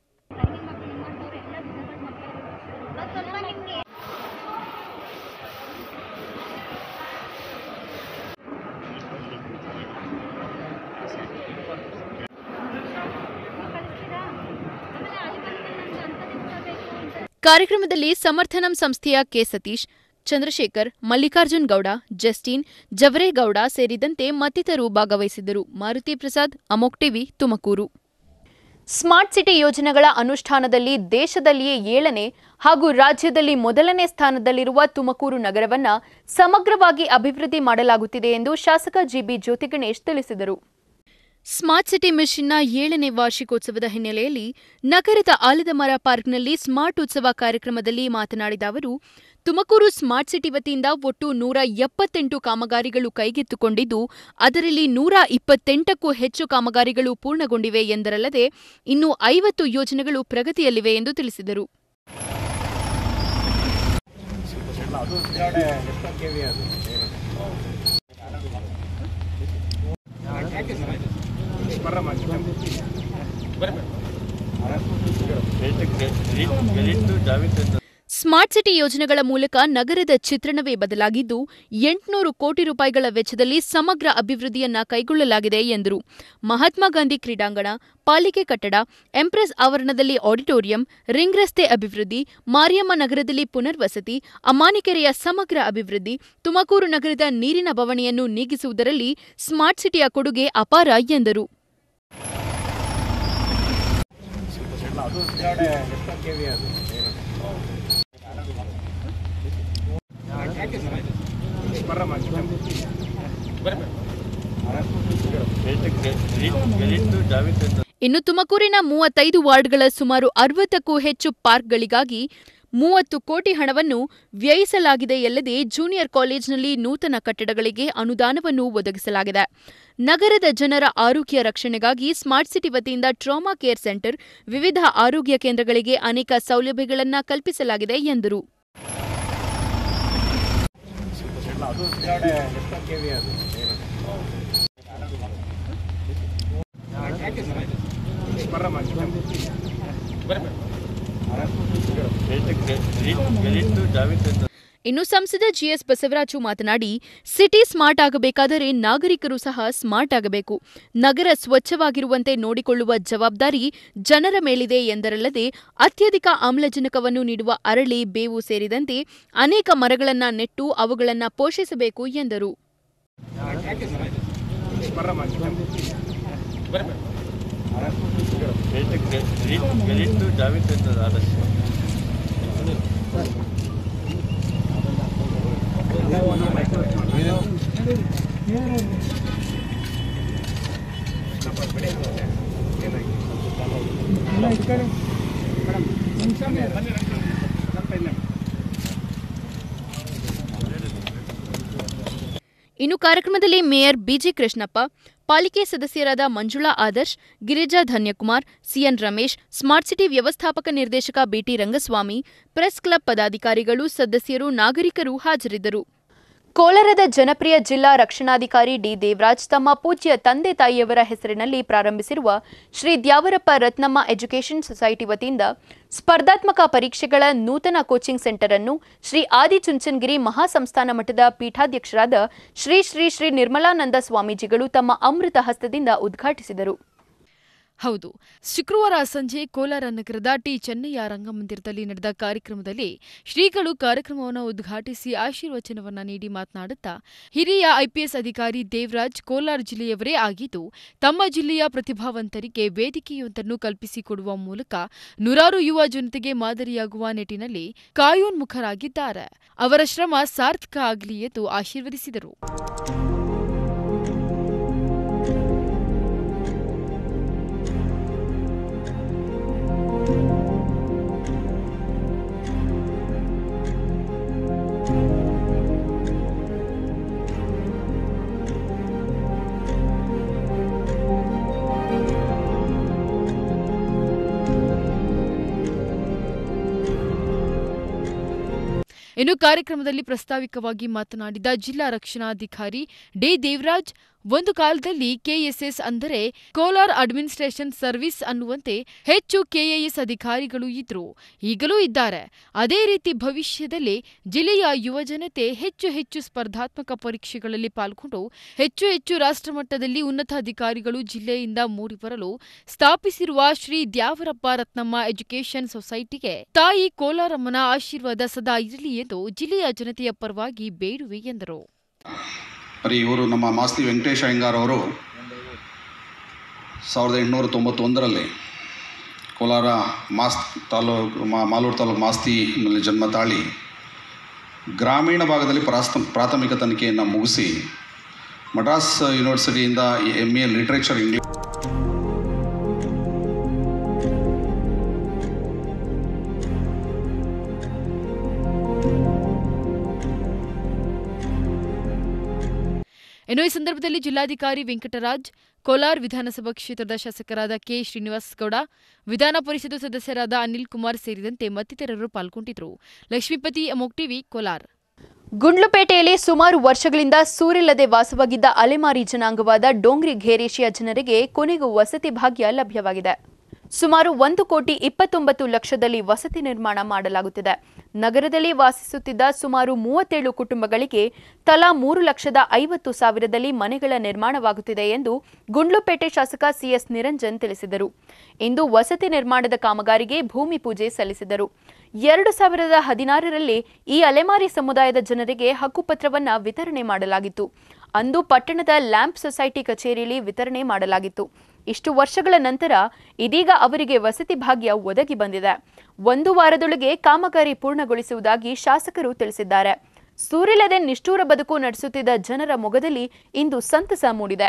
ಕಾರ್ಯಕ್ರಮದಲ್ಲಿ ಸಮರ್ಥನಂ ಸಂಸ್ಥೆಯ ಕೆ ಸತೀಶ್, ಚಂದ್ರಶೇಖರ್, ಮಲ್ಲಿಕಾರ್ಜುನ್ ಗೌಡ, ಜಸ್ಟಿನ್, ಜವರೇಗೌಡ ಸೇರಿದಂತೆ ಮತ್ತಿತರರು ಭಾಗವಹಿಸಿದ್ದರು. ಮಾರುತಿ ಪ್ರಸಾದ್, ಅಮೋಕ್ ಟಿವಿ, ತುಮಕೂರು. ಸ್ಮಾರ್ಟ್ ಸಿಟಿ ಯೋಜನೆಗಳ ಅನುಷ್ಠಾನದಲ್ಲಿ ದೇಶದಲ್ಲಿಯೇ 7ನೇ ಹಾಗೂ ರಾಜ್ಯದಲ್ಲಿ 1ನೇ ಸ್ಥಾನದಲ್ಲಿರುವ ತುಮಕೂರು ನಗರವನ್ನು ಸಮಗ್ರವಾಗಿ ಅಭಿವೃದ್ಧಿ ಮಾಡಲಾಗುತ್ತಿದೆ ಎಂದು ಶಾಸಕ ಜಿಬಿ ಜ್ಯೋತಿಗಣೇಶ್ ತಿಳಿಸಿದರು. ಸ್ಮಾರ್ಟ್ ಸಿಟಿ ಮಿಷನ್ನ 7ನೇ ವಾರ್ಷಿಕೋತ್ಸವದ ಹಿನ್ನೆಲೆಯಲ್ಲಿ ನಗರದ ಆಲದಮರ ಪಾರ್ಕ್ನಲ್ಲಿ ಸ್ಮಾರ್ಟ್ ಉತ್ಸವ ಕಾರ್ಯಕ್ರಮದಲ್ಲಿ ಮಾತನಾಡಿದ ಅವರು, ತುಮಕೂರು ಸ್ಮಾರ್ಟ್ ಸಿಟಿ ವತಿಯಿಂದ ಒಟ್ಟು 178 ಕಾಮಗಾರಿಗಳು ಕೈಗೆತ್ತಿಕೊಂಡಿದ್ದು, ಅದರಲ್ಲಿ 128ಕ್ಕೂ ಹೆಚ್ಚು ಕಾಮಗಾರಿಗಳು ಪೂರ್ಣಗೊಂಡಿವೆ ಎಂದರಲ್ಲದೆ ಇನ್ನು 50 ಯೋಜನೆಗಳು ಪ್ರಗತಿಯಲ್ಲಿವೆ ಎಂದು ತಿಳಿಸಿದರು. ಸ್ಮಾರ್ಟ್ ಸಿಟಿ ಯೋಜನೆಗಳ ಮೂಲಕ ನಗರದ ಚಿತ್ರಣವೇ ಬದಲಾಗಿದ್ದು 800 ಕೋಟಿ ರೂಪಾಯಿಗಳ ವೆಚ್ಚದಲ್ಲಿ ಸಮಗ್ರ ಅಭಿವೃದ್ಧಿಯನ್ನ ಕೈಗೊಳ್ಳಲಾಗಿದೆ ಎಂದರು. ಮಹಾತ್ಮ ಗಾಂಧಿ ಕ್ರೀಡಾಂಗಣ, ಪಾಲಿಕೆ ಕಟ್ಟಡ, ಎಂಪ್ರೆಸ್ ಆವರಣದಲ್ಲಿ ಆಡಿಟೋರಿಯಂ, ರಿಂಗ್ ರಸ್ತೆ ಅಭಿವೃದ್ಧಿ, ಮಾರಿಯಮ್ಮ ನಗರದಲ್ಲಿ ಪುನರ್ವಸತಿ, ಅಮಾನಿಕೆರೆಯ ಸಮಗ್ರ ಅಭಿವೃದ್ಧಿ, ತುಮಕೂರು ನಗರದ ನೀರಿನ ಬವಣೆಯನ್ನು ನೀಗಿಸುವುದರಲ್ಲಿ ಸ್ಮಾರ್ಟ್ ಸಿಟಿಯ ಕೊಡುಗೆ ಅಪಾರ ಎಂದರು. ಅದು ಕೆಳಗಡೆ ಎಷ್ಟು ಕೆವಿ ಅದು ಇನ್ನು ತುಮಕೂರಿನ 35 ವಾರ್ಡ್ಗಳ ಸುಮಾರು 60ಕ್ಕೂ ಹೆಚ್ಚು ಪಾರ್ಕ್ಗಳಿಗಾಗಿ 30 ಕೋಟಿ ಹಣವನ್ನು ವ್ಯಯಿಸಲಾಗಿದೆಯಲ್ಲದೆ ಜೂನಿಯರ್ ಕಾಲೇಜಿನಲ್ಲಿ ನೂತನ ಕಟ್ಟಡಗಳಿಗೆ ಅನುದಾನವನ್ನು ಒದಗಿಸಲಾಗಿದೆ. ನಗರದ ಜನರ ಆರೋಗ್ಯ ರಕ್ಷಣೆಗಾಗಿ ಸ್ಮಾರ್ಟ್ ಸಿಟಿ ವತಿಯಿಂದ ಟ್ರಾಮಾ ಕೇರ್ ಸೆಂಟರ್, ವಿವಿಧ ಆರೋಗ್ಯ ಕೇಂದ್ರಗಳಿಗೆ ಅನೇಕ ಸೌಲಭ್ಯಗಳನ್ನು ಕಲ್ಪಿಸಲಾಗಿದೆ ಎಂದರು. ಇನ್ನು ಸಂಸದ ಜಿಎಸ್ ಬಸವರಾಜು ಮಾತನಾಡಿ, ಸಿಟಿ ಸ್ಮಾರ್ಟ್ ಆಗಬೇಕಾದರೆ ನಾಗರಿಕರು ಸಹ ಸ್ಮಾರ್ಟ್ ಆಗಬೇಕು. ನಗರ ಸ್ವಚ್ಛವಾಗಿರುವಂತೆ ನೋಡಿಕೊಳ್ಳುವ ಜವಾಬ್ದಾರಿ ಜನರ ಮೇಲಿದೆ ಎಂದರಲ್ಲದೆ, ಅತ್ಯಧಿಕ ಆಮ್ಲಜನಕವನ್ನು ನೀಡುವ ಅರಳಿ, ಬೇವು ಸೇರಿದಂತೆ ಅನೇಕ ಮರಗಳನ್ನು ನೆಟ್ಟು ಅವುಗಳನ್ನು ಪೋಷಿಸಬೇಕು ಎಂದರು. ಇನ್ನು ಕಾರ್ಯಕ್ರಮದಲ್ಲಿ ಮೇಯರ್ ಬಿಜಿ ಕೃಷ್ಣಪ್ಪ, ಪಾಲಿಕೆ ಸದಸ್ಯರಾದ Manjula Adarsh, Girija Dhanyakumar, CN Ramesh, smart city ವ್ಯವಸ್ಥಾಪಕ ನಿರ್ದೇಶಕ ಬಿಟಿ ರಂಗಸ್ವಾಮಿ, ಪ್ರೆಸ್ ಕ್ಲಬ್ ಪದಾಧಿಕಾರಿಗಳು, ಸದಸ್ಯರು, ನಾಗರಿಕರು ಹಾಜರಿದ್ದರು. ಕೋಲಾರದ ಜನಪ್ರಿಯ ಜಿಲ್ಲಾ ರಕ್ಷಣಾಧಿಕಾರಿ ಡಿ ದೇವರಾಜ್ ತಮ್ಮ ಪೂಜ್ಯ ತಂದೆ ತಾಯಿಯವರ ಹೆಸರಿನಲ್ಲಿ ಪ್ರಾರಂಭಿಸಿರುವ ಶ್ರೀ ದ್ಯಾವರಪ್ಪ ರತ್ನಮ್ಮ ಎಜುಕೇಷನ್ ಸೊಸೈಟಿ ವತಿಯಿಂದ ಸ್ಪರ್ಧಾತ್ಮಕ ಪರೀಕ್ಷೆಗಳ ನೂತನ ಕೋಚಿಂಗ್ ಸೆಂಟರ್ ಅನ್ನು ಶ್ರೀ ಆದಿಚುಂಚನಗಿರಿ ಮಹಾಸಂಸ್ಥಾನ ಮಠದ ಪೀಠಾಧ್ಯಕ್ಷರಾದ ಶ್ರೀ ಶ್ರೀ ಶ್ರೀ ನಿರ್ಮಲಾನಂದ ಸ್ವಾಮೀಜಿಗಳು ತಮ್ಮ ಅಮೃತ ಹಸ್ತದಿಂದ ಉದ್ಘಾಟಿಸಿದರು. ಹೌದು, ಶುಕ್ರವಾರ ಸಂಜೆ ಕೋಲಾರ ನಗರದ ಟಿ ಚೆನ್ನಯ್ಯ ರಂಗಮಂದಿರದಲ್ಲಿ ನಡೆದ ಕಾರ್ಯಕ್ರಮದಲ್ಲಿ ಶ್ರೀಗಳು ಕಾರ್ಯಕ್ರಮವನ್ನು ಉದ್ಘಾಟಿಸಿ ಆಶೀರ್ವಚನವನ್ನ ನೀಡಿ ಮಾತನಾಡುತ್ತಾ, ಹಿರಿಯ ಐಪಿಎಸ್ ಅಧಿಕಾರಿ ದೇವರಾಜ್ ಕೋಲಾರ ಜಿಲ್ಲೆಯವರೇ ಆಗಿದ್ದು, ತಮ್ಮ ಜಿಲ್ಲೆಯ ಪ್ರತಿಭಾವಂತರಿಗೆ ವೇದಿಕೆಯೊಂದನ್ನು ಕಲ್ಪಿಸಿಕೊಡುವ ಮೂಲಕ ನೂರಾರು ಯುವ ಜನತೆಗೆ ಮಾದರಿಯಾಗುವ ನಿಟ್ಟಿನಲ್ಲಿ ಕಾಯೋನ್ಮುಖರಾಗಿದ್ದಾರೆ. ಅವರ ಶ್ರಮ ಸಾರ್ಥಕ ಆಗಲಿ ಎಂದು ಆಶೀರ್ವದಿಸಿದರು. ಇನ್ನು ಕಾರ್ಯಕ್ರಮದಲ್ಲಿ ಪ್ರಸ್ತಾವಿಕವಾಗಿ ಮಾತನಾಡಿದ ಜಿಲ್ಲಾ ರಕ್ಷಣಾಧಿಕಾರಿ ಡಿ ದೇವರಾಜ್, ಒಂದು ಕಾಲದಲ್ಲಿ ಕೆಎಸ್ಎಸ್ ಅಂದರೆ ಕೋಲಾರ್ ಅಡ್ಮಿನಿಸ್ಟ್ರೇಷನ್ ಸರ್ವಿಸ್ ಅನ್ನುವಂತೆ ಹೆಚ್ಚು ಕೆಎಎಸ್ ಅಧಿಕಾರಿಗಳು ಇದ್ರು, ಈಗಲೂ ಇದ್ದಾರೆ. ಅದೇ ರೀತಿ ಭವಿಷ್ಯದಲ್ಲಿ ಜಿಲ್ಲೆಯ ಯುವಜನತೆ ಹೆಚ್ಚು ಹೆಚ್ಚು ಸ್ಪರ್ಧಾತ್ಮಕ ಪರೀಕ್ಷೆಗಳಲ್ಲಿ ಪಾಲ್ಗೊಂಡು ಹೆಚ್ಚು ಹೆಚ್ಚು ರಾಷ್ಟ್ರಮಟ್ಟದಲ್ಲಿ ಉನ್ನತ ಅಧಿಕಾರಿಗಳು ಜಿಲ್ಲೆಯಿಂದ ಮೂಡಿಬರಲು ಸ್ಥಾಪಿಸಿರುವ ಶ್ರೀ ದ್ಯಾವರಪ್ಪ ರತ್ನಮ್ಮ ಎಜುಕೇಷನ್ ಸೊಸೈಟಿಗೆ ತಾಯಿ ಕೋಲಾರಮ್ಮನ ಆಶೀರ್ವಾದ ಸದಾ ಇರಲಿ ಎಂದು ಜಿಲ್ಲೆಯ ಜನತೆಯ ಪರವಾಗಿ ಬೇಡುವೆ ಎಂದರು. ಇವರು ನಮ್ಮ ಮಾಸ್ತಿ ವೆಂಕಟೇಶ ಅಯ್ಯಂಗಾರ್ ಅವರು 1891ರಲ್ಲಿ ಕೋಲಾರ ಮಾಲೂರು ತಾಲೂಕು ಮಾಸ್ತಿನಲ್ಲಿ ಜನ್ಮ ತಾಳಿ ಗ್ರಾಮೀಣ ಭಾಗದಲ್ಲಿ ಪ್ರಾಥಮಿಕ ತನಿಖೆಯನ್ನು ಮುಗಿಸಿ ಮಡ್ರಾಸ್ ಯೂನಿವರ್ಸಿಟಿಯಿಂದ MA ಲಿಟ್ರೇಚರ್ ಇಂಗ್ಲಿಷ್ ಇನ್ನು ಈ ಸಂದರ್ಭದಲ್ಲಿ ಜಿಲ್ಲಾಧಿಕಾರಿ ವೆಂಕಟರಾಜ್, ಕೋಲಾರ ವಿಧಾನಸಭಾ ಕ್ಷೇತ್ರದ ಶಾಸಕರಾದ ಕೆ ಶ್ರೀನಿವಾಸಗೌಡ, ವಿಧಾನ ಪರಿಷತ್ ಸದಸ್ಯರಾದ ಅನಿಲ್ ಕುಮಾರ್ ಸೇರಿದಂತೆ ಮತ್ತಿತರರು ಪಾಲ್ಗೊಂಡಿದ್ದರು. ಲಕ್ಷ್ಮೀಪತಿ, ಅಮೋಕ್ ಟಿವಿ, ಕೋಲಾರ. ಗುಂಡ್ಲುಪೇಟೆಯಲ್ಲಿ ಸುಮಾರು ವರ್ಷಗಳಿಂದ ಸೂರಿಲ್ಲದೆ ವಾಸವಾಗಿದ್ದ ಅಲೆಮಾರಿ ಜನಾಂಗವಾದ ಡೋಂಗ್ರಿ ಘೇರೇಶಿಯ ಜನರಿಗೆ ಕೊನೆಗೂ ವಸತಿ ಭಾಗ್ಯ ಲಭ್ಯವಾಗಿದೆ. ಸುಮಾರು 1,29 ಲಕ್ಷದಲ್ಲಿ ವಸತಿ ನಿರ್ಮಾಣ ಮಾಡಲಾಗುತ್ತಿದೆ. ನಗರದಲ್ಲಿ ವಾಸಿಸುತ್ತಿದ್ದ ಸುಮಾರು 37 ಕುಟುಂಬಗಳಿಗೆ ತಲಾ 3,50,000ದಲ್ಲಿ ಮನೆಗಳ ನಿರ್ಮಾಣವಾಗುತ್ತಿದೆ ಎಂದು ಗುಂಡ್ಲುಪೇಟೆ ಶಾಸಕ ಸಿಎಸ್ ನಿರಂಜನ್ ತಿಳಿಸಿದರು. ಇಂದು ವಸತಿ ನಿರ್ಮಾಣದ ಕಾಮಗಾರಿಗೆ ಭೂಮಿ ಪೂಜೆ ಸಲ್ಲಿಸಿದರು. 2016ರಲ್ಲಿ ಈ ಅಲೆಮಾರಿ ಸಮುದಾಯದ ಜನರಿಗೆ ಹಕ್ಕುಪತ್ರವನ್ನು ವಿತರಣೆ ಮಾಡಲಾಗಿತ್ತು. ಅಂದು ಪಟ್ಟಣದ ಲ್ಯಾಂಪ್ ಸೊಸೈಟಿ ಕಚೇರಿಯಲ್ಲಿ ವಿತರಣೆ ಮಾಡಲಾಗಿತ್ತು. ಇಷ್ಟು ವರ್ಷಗಳ ನಂತರ ಇದೀಗ ಅವರಿಗೆ ವಸತಿ ಭಾಗ್ಯ ಒದಗಿ ಬಂದಿದೆ. 1 ವಾರದೊಳಗೆ ಕಾಮಗಾರಿ ಪೂರ್ಣಗೊಳಿಸುವುದಾಗಿ ಶಾಸಕರು ತಿಳಿಸಿದ್ದಾರೆ. ಸೂರಿಲ್ಲದೆ ನಿಷ್ಠೂರ ಬದುಕು ನಡೆಸುತ್ತಿದ್ದ ಜನರ ಮೊಗದಲ್ಲಿ ಇಂದು ಸಂತಸ ಮೂಡಿದೆ.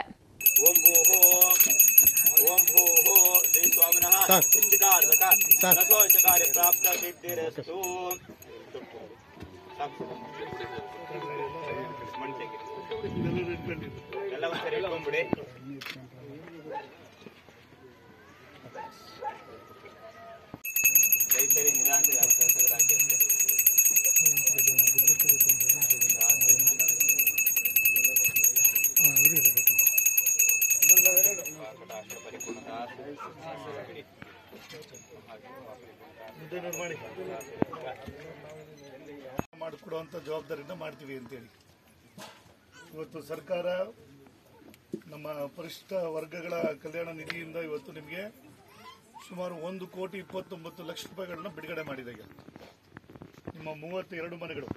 ಮಾಡಿಕೊಡುವಂಥ ಜವಾಬ್ದಾರಿಯಿಂದ ಮಾಡ್ತೀವಿ ಅಂತೇಳಿ ಇವತ್ತು ಸರ್ಕಾರ ನಮ್ಮ ಪರಿಶಿಷ್ಟ ವರ್ಗಗಳ ಕಲ್ಯಾಣ ನಿಧಿಯಿಂದ ಇವತ್ತು ನಿಮಗೆ ಸುಮಾರು 1,29,00,000 ರೂಪಾಯಿಗಳನ್ನ ಬಿಡುಗಡೆ ಮಾಡಿದೆ. ಈಗ ನಿಮ್ಮ 32 ಮನೆಗಳು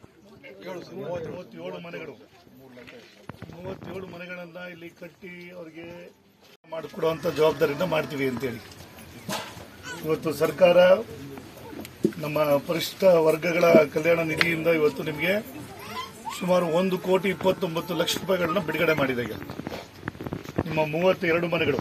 37 ಮನೆಗಳನ್ನು ಇಲ್ಲಿ ಕಟ್ಟಿ ಅವರಿಗೆ ಮಾಡಿಕೊಡುವಂಥ ಜವಾಬ್ದಾರಿಯಿಂದ ಮಾಡ್ತೀವಿ ಅಂತೇಳಿ ಇವತ್ತು ಸರ್ಕಾರ ನಮ್ಮ ಪರಿಶಿಷ್ಟ ವರ್ಗಗಳ ಕಲ್ಯಾಣ ನಿಧಿಯಿಂದ ಇವತ್ತು ನಿಮಗೆ ಸುಮಾರು 1,29,00,000 ರೂಪಾಯಿಗಳನ್ನ ಬಿಡುಗಡೆ ಮಾಡಿದೆ. ಈಗ ನಿಮ್ಮ 32 ಮನೆಗಳು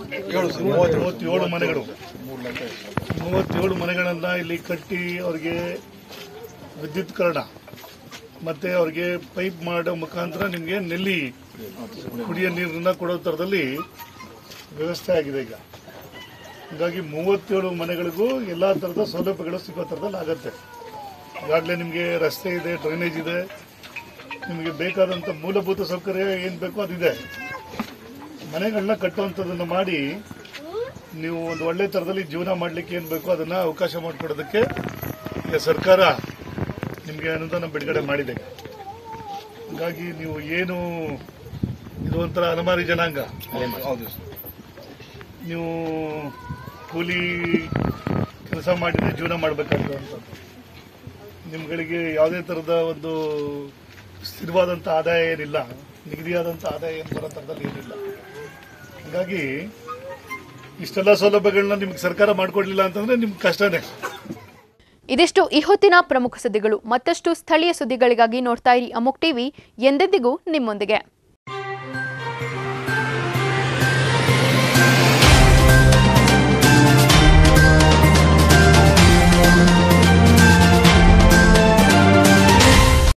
37 ಮನೆಗಳನ್ನು ಇಲ್ಲಿ ಕಟ್ಟಿ ಅವರಿಗೆ ವಿದ್ಯುತ್ಕರಣ ಮತ್ತು ಅವ್ರಿಗೆ ಪೈಪ್ ಮಾಡೋ ಮುಖಾಂತರ ನಿಮಗೆ ನೆಲ್ಲಿ ಕುಡಿಯೋ ನೀರನ್ನ ಕೊಡೋ ಥರದಲ್ಲಿ ವ್ಯವಸ್ಥೆ ಆಗಿದೆ. ಈಗ ಹೀಗಾಗಿ 37 ಮನೆಗಳಿಗೂ ಎಲ್ಲ ಥರದ ಸೌಲಭ್ಯಗಳು ಸಿಗೋ ಥರದಲ್ಲಿ ಆಗುತ್ತೆ. ಈಗಾಗಲೇ ನಿಮಗೆ ರಸ್ತೆ ಇದೆ, ಡ್ರೈನೇಜ್ ಇದೆ, ನಿಮಗೆ ಬೇಕಾದಂಥ ಮೂಲಭೂತ ಸೌಕರ್ಯ ಏನು ಬೇಕೋ ಅದಿದೆ. ಮನೆಗಳನ್ನ ಕಟ್ಟುವಂಥದ್ದನ್ನು ಮಾಡಿ ನೀವು ಒಂದು ಒಳ್ಳೆ ಥರದಲ್ಲಿ ಜೀವನ ಮಾಡಲಿಕ್ಕೆ ಏನು ಬೇಕೋ ಅದನ್ನು ಅವಕಾಶ ಮಾಡಿಕೊಡೋದಕ್ಕೆ ಈಗ ಸರ್ಕಾರ ನಿಮಗೆ ಅನುದಾನ ಬಿಡುಗಡೆ ಮಾಡಿದೆ. ಹಾಗಾಗಿ ನೀವು ಏನು ಇದು ಒಂಥರ ಅಲೆಮಾರಿ ಜನಾಂಗ, ನೀವು ಕೂಲಿ ಕೆಲಸ ಮಾಡಿದ್ರೆ ಜೀವನ ಮಾಡಬೇಕಾಗುವಂಥದ್ದು, ನಿಮ್ಗಳಿಗೆ ಯಾವುದೇ ಥರದ ಒಂದು ಸ್ಥಿರವಾದಂಥ ಆದಾಯ ಏನಿಲ್ಲ, ನಿಗದಿಯಾದಂಥ ಆದಾಯ ಏನು ಬರೋ ಥರದಲ್ಲಿ ಏನಿಲ್ಲ. ಹಾಗಾಗಿ ಇಷ್ಟೆಲ್ಲ ಸೌಲಭ್ಯಗಳನ್ನ ನಿಮ್ಗೆ ಸರ್ಕಾರ ಮಾಡಿಕೊಡ್ಲಿಲ್ಲ ಅಂತಂದ್ರೆ ನಿಮ್ಗೆ ಕಷ್ಟನೇ. ಇದಿಷ್ಟು ಈ ಹೊತ್ತಿನ ಪ್ರಮುಖ ಸುದ್ದಿಗಳು. ಮತ್ತಷ್ಟು ಸ್ಥಳೀಯ ಸುದ್ದಿಗಳಿಗಾಗಿ ನೋಡ್ತಾ ಇರಿ ಅಮೋಕ್ ಟಿವಿ, ಎಂದೆಂದಿಗೂ ನಿಮ್ಮೊಂದಿಗೆ.